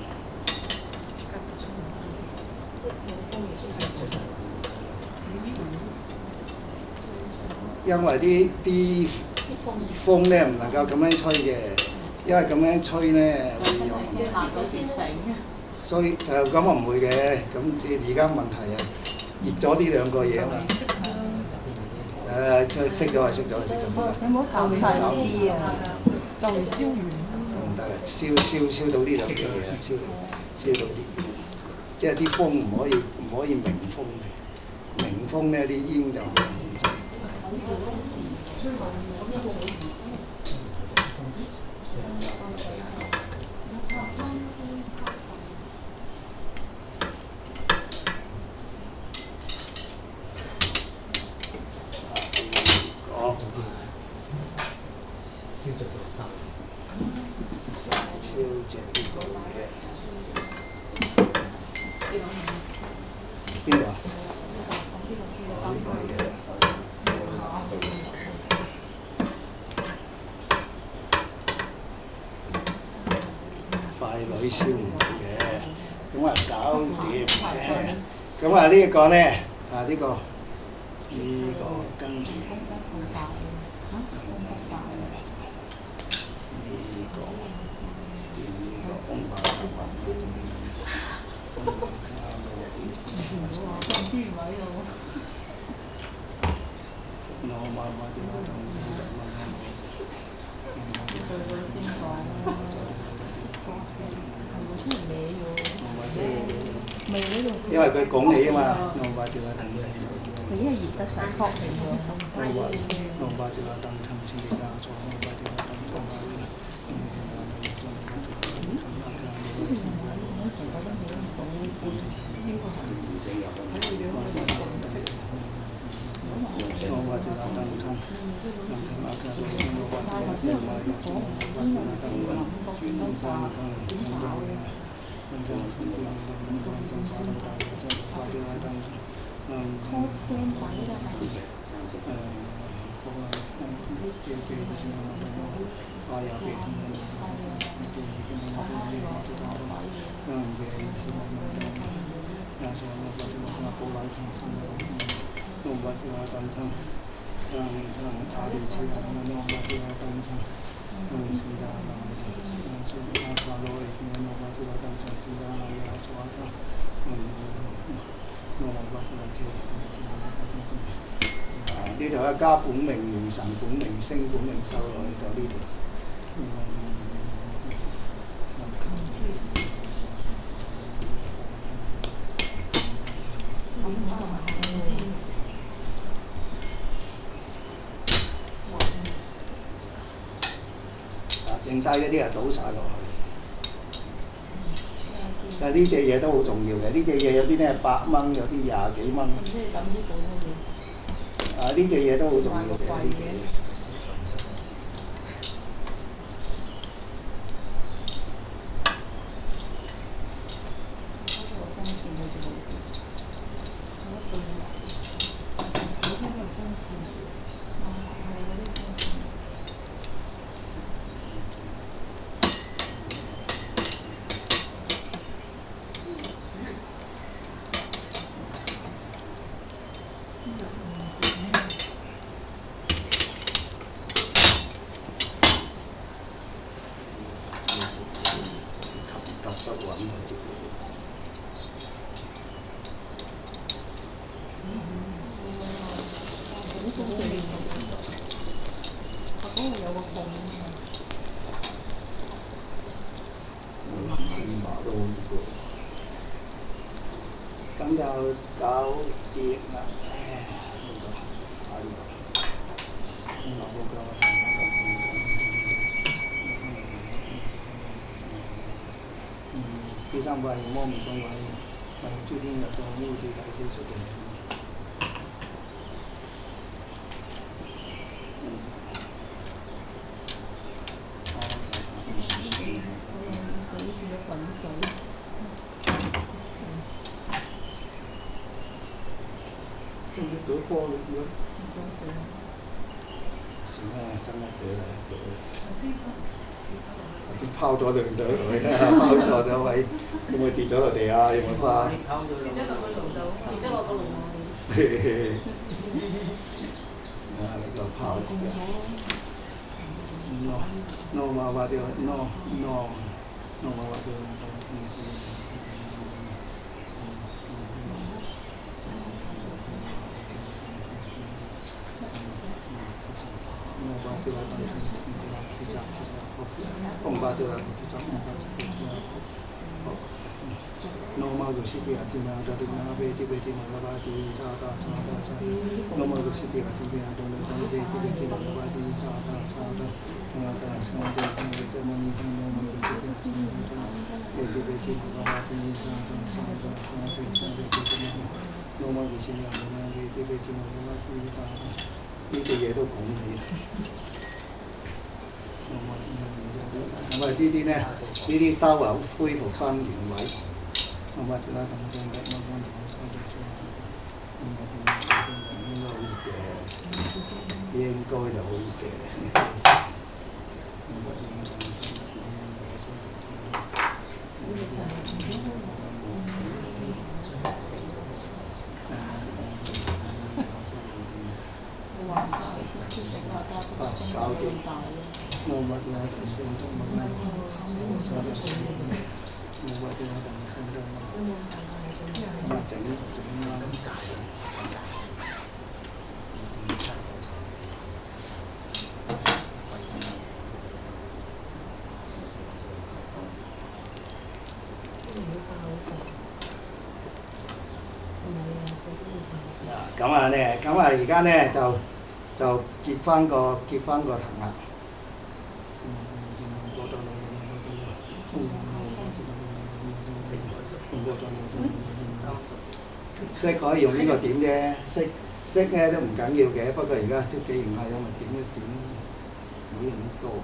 因為啲啲風咧唔能夠咁樣吹嘅，因為咁樣吹咧會有問題。 辣到時醒嘅。 所以就咁啊唔會嘅，咁而家問題啊熱咗呢兩個嘢啊嘛。誒，熄咗係熄咗係熄咗。 有冇搞細啲啊？就嚟燒完。 唔得嘅，燒燒燒到呢兩樣嘢啊，燒燒到啲煙，即係啲風唔可以唔可以明風嘅，明風咧啲煙就唔好控制。 講燒着咗燈， 燒隻呢個嘢，邊度啊？哦，呢個嘢。快女燒唔到嘅，咁啊搞掂嘅。咁啊呢個咧啊呢個呢個跟住。因為佢拱你啊嘛，弄把條燈。 佢因為熱得滯，確定咗。 弄把條燈趁先至加咗，弄把條燈加埋。 嗰時覺得你講呢啲呢個係弄把條燈趁，能睇下佢弄把條燈先買，弄把條燈轉翻翻。 cosplay 版呢個係呢度一加本命元神、本命星、本命獸落去就呢條。剩低嗰啲啊倒晒落去。但係呢隻嘢都好重要嘅，呢隻嘢有啲咧八蚊，有啲廿幾蚊。 即係抌啲本嘅嘢。 啊！呢隻嘢都好重要嘅，呢隻嘢。咁就搞掂啦。第三位魔面公位，係諸天入到呢個最大基礎嘅。真係對波嚟嘅。算啦，真係對啦，對。頭先拋咗兩對佢啦，拋錯咗位，咁佢跌咗落地啊！有冇拋？ 跌咗落個爐度，跌咗落個爐度。 啊！你個拋。no no 嘛話掉 no no no 嘛話掉。ông ba tiêu là cái trong ông ba tiêu nó mau rồi xí bịa thì nào ra thì nào về thì về thì nào ba thì ra ra ra ra nó mau กุศลที่วัดที่วิหารตรงนั้นที่เป็นที่เป็นที่วัดวัดที่สาธาสาธาสาธาสาธาที่เป็นที่มันมีทั้งโนมันเป็นที่ที่ที่ที่เป็นที่วัดที่สาธาสาธาสาธาที่สาธาที่โนมันกุศลอย่างนั้นที่เป็นที่มันวัดที่สาธา呢啲嘢都講起。咁啊呢啲咧，呢啲兜啊恢復翻原位。咁啊，仲有咁多嘅，我講講收咗出嚟。應該好熱嘅，應該就好熱嘅。搞掂，冇乜嘢就算都冇乜，冇乜嘢就算都冇。咁啊整整啦。咁啊咧，咁啊而家咧就就結翻個結翻個藤啦。色可以用呢個點啫，色色咧都唔緊要嘅，不過而家都既然係咁，咪點一點，唔好用咁多。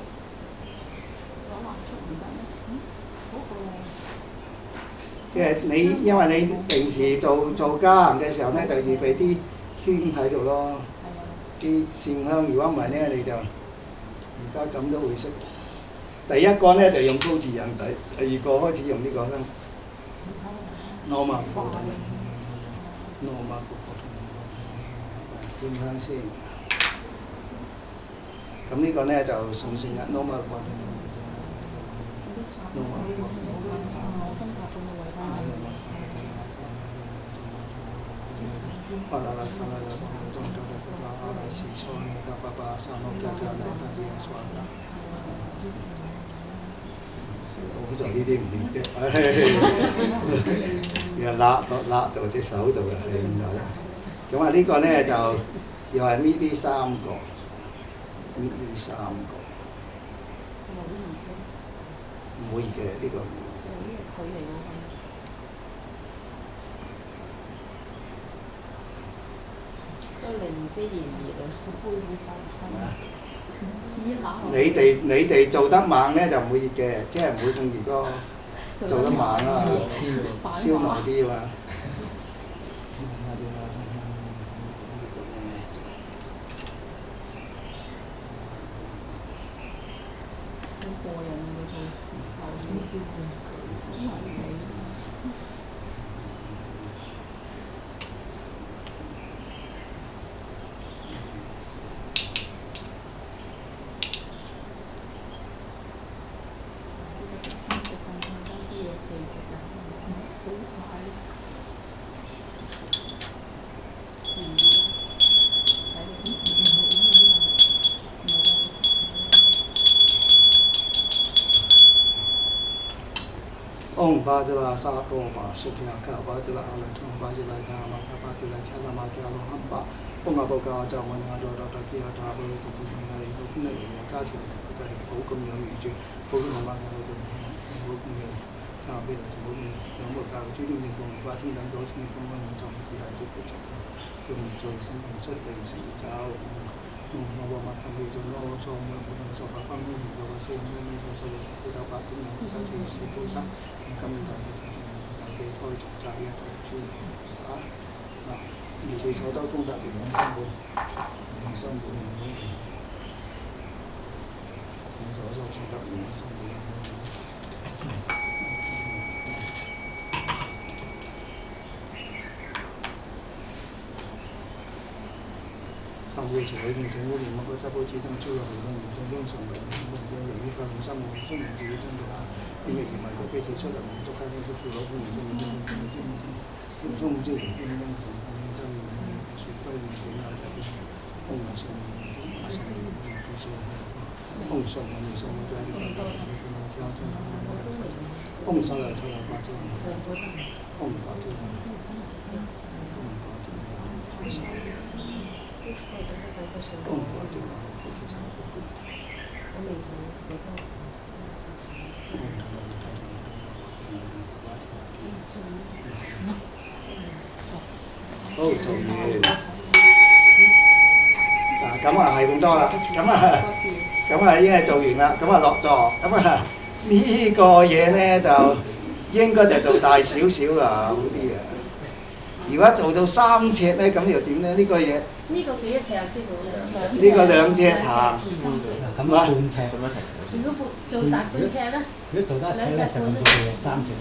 即係你，因為你平時做做家行嘅時候咧，就預備啲圈喺度咯，啲線香。如果唔係咧，你就而家咁都會識。第一個咧就用高字印底，第二個開始用呢個香。羅馬火筒，羅馬火筒，點香先？咁呢個咧就順成日羅馬火筒，羅馬火筒。巴拉拉巴拉拉巴拉中中的巴拉阿拉西川的巴巴沙诺加加拉达西swา達。好在呢啲唔練啫，又揦到揦到隻手度嘅係咁就。咁啊呢個咧就又係搣呢三個，搣呢三個。唔會嘅呢個唔會嘅。 都嚟唔知熱唔熱啊？個杯會走走。 你哋你哋做得猛咧就唔會熱嘅，即係唔會咁熱咯。做得猛啊，燒耐啲啊嘛。 好過癮啊！嗰套後面先好難理。 Om Bajala Sapo Ma Sutya Ka Bajala Alatum Bajala Dhamma Bajala Chalama Jalo Hamba Om Aboka Jawan Hado Dota Kia Dabo Tutu Sangai Hukuna Ka Chil Ka Hukum Yang Yuju Hukum Bang Hukum Hukum Yang Chabi Hukum Yang Boka Judu Ni Kong Ba Tin Dan Do Sin Kong Wan Jong Ti Hai Ju Pu Jum Joi Sin Kong Sat Dei Sin Jao Om Hawa Ma Tham Bi Jong Lo Chong Mo Pu Dong So Ba Pang Ni Ba Ba Sin Ni So So Pu Da Ba Kum Yang Sa Chi Si Pu Sa今日就大嘅開集一就專啊嗱，二四楚州公實聯兩三本，兩三本兩本，兩所所公實聯兩三本。參會朝會見政府聯絡個執好始終超過好多年，最終成為目標由於個生活雖然自己真到。因為唔係個機器出嚟唔足夠，個副老闆唔中意，唔中意，唔中意，唔中意，唔中意，唔中意，雪龜唔中意，風唔上，馬上唔上，風上唔上，就係呢個風上嚟出嚟發咗，風發咗，風發咗。 都唔可以做。 我未睇，未睇。 好，做完。嗱，咁啊係咁多啦，咁啊，咁啊已經係做完啦，咁啊落座，咁啊呢個嘢咧就應該就做大少少啊，好啲啊。如果做到三尺咧，咁又點咧？呢個嘢呢個幾多尺啊，師傅？兩尺。 呢個兩尺行， 咁啊半尺。 如果做大半尺咧？ 如果做得一尺咧，就咁做三尺。